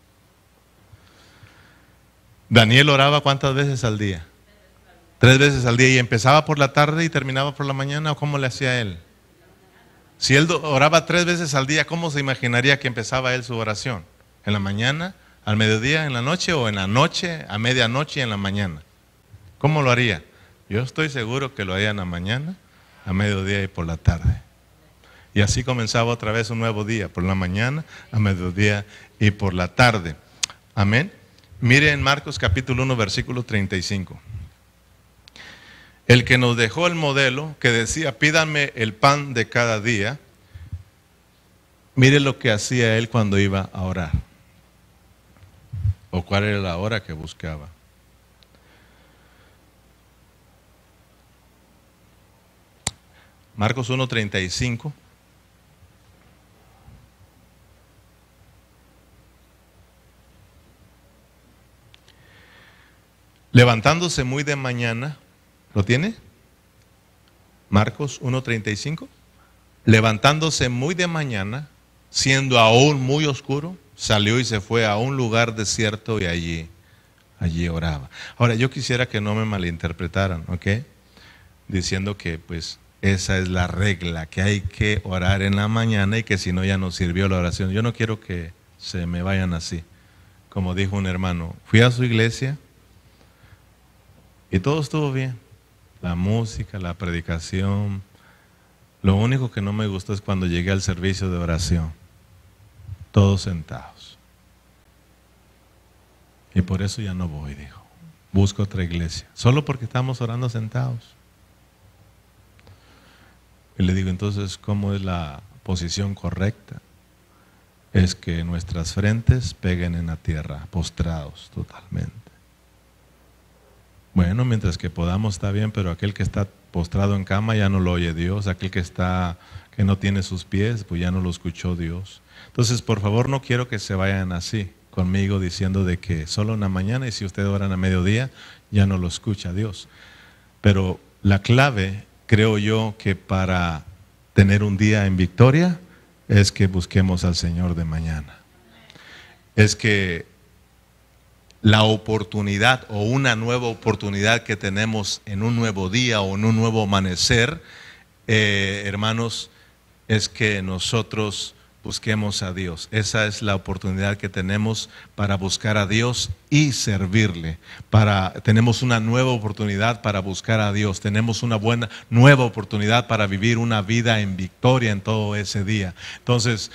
Daniel oraba ¿cuántas veces al día? 3 veces al día. ¿Y empezaba por la tarde y terminaba por la mañana? ¿O cómo le hacía él? Si él oraba 3 veces al día, ¿cómo se imaginaría que empezaba él su oración? ¿En la mañana, al mediodía, en la noche, o en la noche, a medianoche y en la mañana? ¿Cómo lo haría? Yo estoy seguro que lo haría en la mañana, a mediodía y por la tarde. Y así comenzaba otra vez un nuevo día, por la mañana, a mediodía y por la tarde. Amén. Mire en Marcos capítulo 1, versículo 35. El que nos dejó el modelo, que decía, pídanme el pan de cada día, mire lo que hacía él cuando iba a orar. O cuál era la hora que buscaba. Marcos 1:35. Levantándose muy de mañana, ¿lo tiene? Marcos 1:35. Levantándose muy de mañana, siendo aún muy oscuro, salió y se fue a un lugar desierto y allí oraba. Ahora, yo quisiera que no me malinterpretaran, ¿ok? Diciendo que pues esa es la regla, que hay que orar en la mañana y que si no ya no sirvió la oración. Yo no quiero que se me vayan así. Como dijo un hermano, fui a su iglesia y todo estuvo bien. La música, la predicación. Lo único que no me gustó es cuando llegué al servicio de oración. Todos sentados. Y por eso ya no voy, dijo. Busco otra iglesia. Solo porque estamos orando sentados. Y le digo, entonces, ¿cómo es la posición correcta? Es que nuestras frentes peguen en la tierra, postrados totalmente. Bueno, mientras que podamos está bien, pero aquel que está postrado en cama ya no lo oye Dios. Aquel que no tiene sus pies, pues ya no lo escuchó Dios. Entonces, por favor, no quiero que se vayan así conmigo diciendo de que solo en la mañana y si ustedes oran a mediodía, ya no lo escucha Dios. Pero la clave, creo yo, que para tener un día en victoria es que busquemos al Señor de mañana. Es que la oportunidad o una nueva oportunidad que tenemos en un nuevo día o en un nuevo amanecer, hermanos, es que nosotros busquemos a Dios. Esa es la oportunidad que tenemos para buscar a Dios y servirle. Tenemos una nueva oportunidad para buscar a Dios. Tenemos una buena nueva oportunidad para vivir una vida en victoria en todo ese día. Entonces,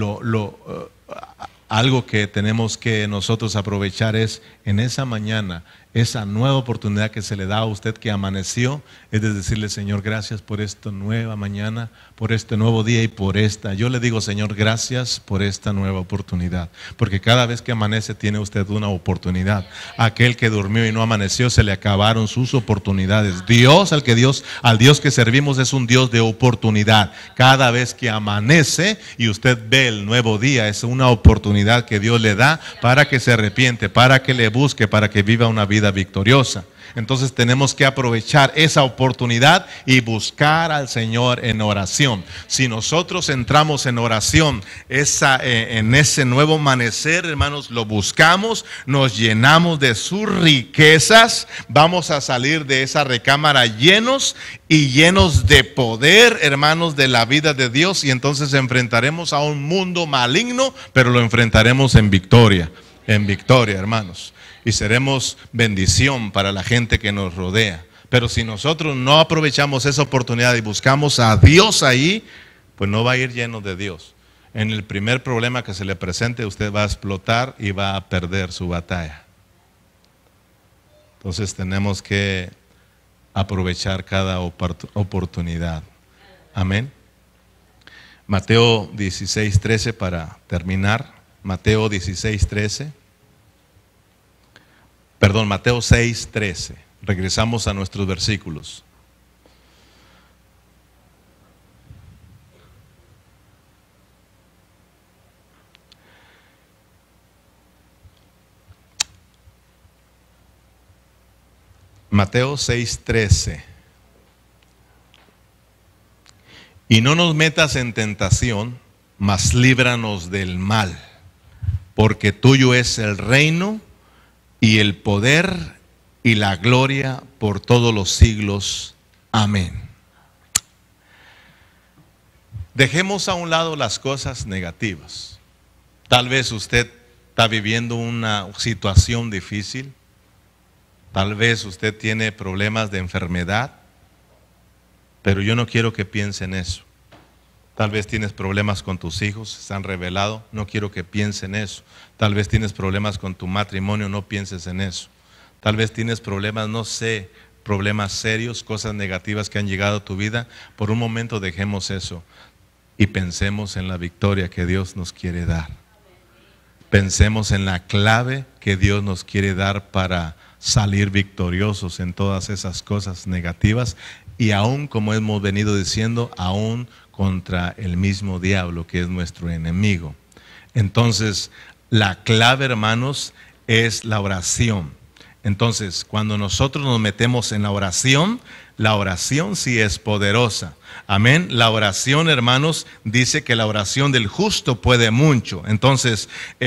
algo que tenemos que nosotros aprovechar es en esa mañana, esa nueva oportunidad que se le da a usted que amaneció, es de decirle, Señor, gracias por esta nueva mañana, por este nuevo día y por esta. Yo le digo, Señor, gracias por esta nueva oportunidad, porque cada vez que amanece tiene usted una oportunidad. Aquel que durmió y no amaneció, se le acabaron sus oportunidades. Al Dios que servimos es un Dios de oportunidad. Cada vez que amanece y usted ve el nuevo día, es una oportunidad que Dios le da para que se arrepiente, para que le busque, para que viva una vida victoriosa. Entonces tenemos que aprovechar esa oportunidad y buscar al Señor en oración. Si nosotros entramos en oración en ese nuevo amanecer, hermanos, lo buscamos, nos llenamos de sus riquezas, vamos a salir de esa recámara llenos de poder, hermanos, de la vida de Dios, y entonces enfrentaremos a un mundo maligno, pero lo enfrentaremos en victoria, hermanos. Y seremos bendición para la gente que nos rodea. Pero si nosotros no aprovechamos esa oportunidad y buscamos a Dios ahí, pues no va a ir lleno de Dios. En el primer problema que se le presente, usted va a explotar y va a perder su batalla. Entonces tenemos que aprovechar cada oportunidad. Amén. Mateo 16:13 para terminar. Mateo 16:13. Mateo 6:13. Regresamos a nuestros versículos. Mateo 6:13. Y no nos metas en tentación, mas líbranos del mal, porque tuyo es el reino y el poder y la gloria por todos los siglos. Amén. Dejemos a un lado las cosas negativas. Tal vez usted está viviendo una situación difícil. Tal vez usted tiene problemas de enfermedad, pero yo no quiero que piense en eso. Tal vez tienes problemas con tus hijos, se han revelado, no quiero que piense en eso. Tal vez tienes problemas con tu matrimonio, no pienses en eso. Tal vez tienes problemas, no sé, problemas serios, cosas negativas que han llegado a tu vida. Por un momento dejemos eso y pensemos en la victoria que Dios nos quiere dar. Pensemos en la clave que Dios nos quiere dar para salir victoriosos en todas esas cosas negativas y aún, como hemos venido diciendo, aún contra el mismo diablo que es nuestro enemigo. Entonces, la clave, hermanos, es la oración. Entonces, cuando nosotros nos metemos en la oración sí es poderosa. Amén. La oración, hermanos, dice que la oración del justo puede mucho. Entonces,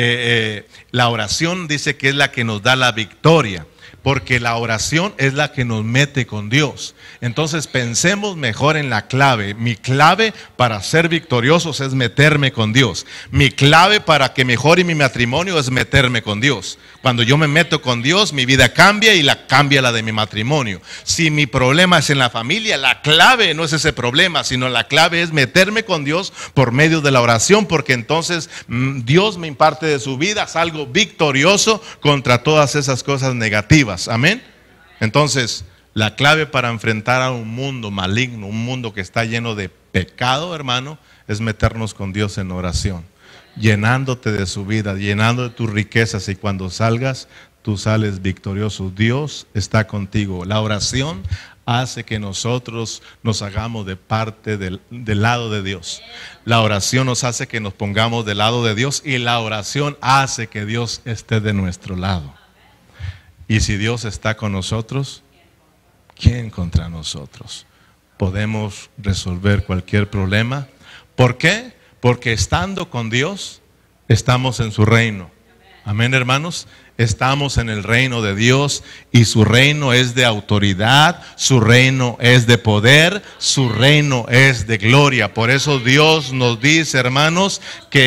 la oración dice que es la que nos da la victoria, porque la oración es la que nos mete con Dios. Entonces pensemos mejor en la clave. Mi clave para ser victoriosos es meterme con Dios. Mi clave para que mejore mi matrimonio es meterme con Dios. Cuando yo me meto con Dios, mi vida cambia y cambia la de mi matrimonio. Si mi problema es en la familia, la clave no es ese problema, sino la clave es meterme con Dios por medio de la oración, porque entonces Dios me imparte de su vida, salgo victorioso contra todas esas cosas negativas. Amén. Entonces, la clave para enfrentar a un mundo maligno, un mundo que está lleno de pecado, hermano, es meternos con Dios en oración, llenándote de su vida, llenando de tus riquezas, y cuando salgas, tú sales victorioso. Dios está contigo. La oración hace que nosotros nos hagamos de parte del lado de Dios. La oración nos hace que nos pongamos del lado de Dios, y la oración hace que Dios esté de nuestro lado. Y si Dios está con nosotros, ¿quién contra nosotros? Podemos resolver cualquier problema. ¿Por qué? Porque estando con Dios, estamos en su reino. Amén, hermanos. Estamos en el reino de Dios, y su reino es de autoridad, su reino es de poder, su reino es de gloria. Por eso Dios nos dice, hermanos,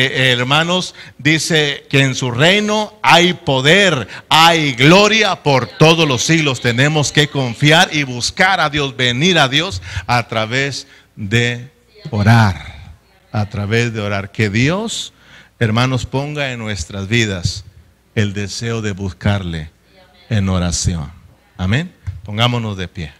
dice que en su reino hay poder, hay gloria por todos los siglos. Tenemos que confiar y buscar a Dios, venir a Dios a través de orar, Que Dios, hermanos, ponga en nuestras vidas el deseo de buscarle en oración. Amén. Pongámonos de pie.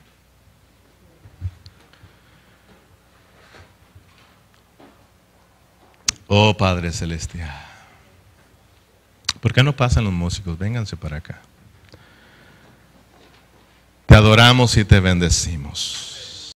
Oh Padre Celestial. ¿Por qué no pasan los músicos? Vénganse para acá. Te adoramos y te bendecimos.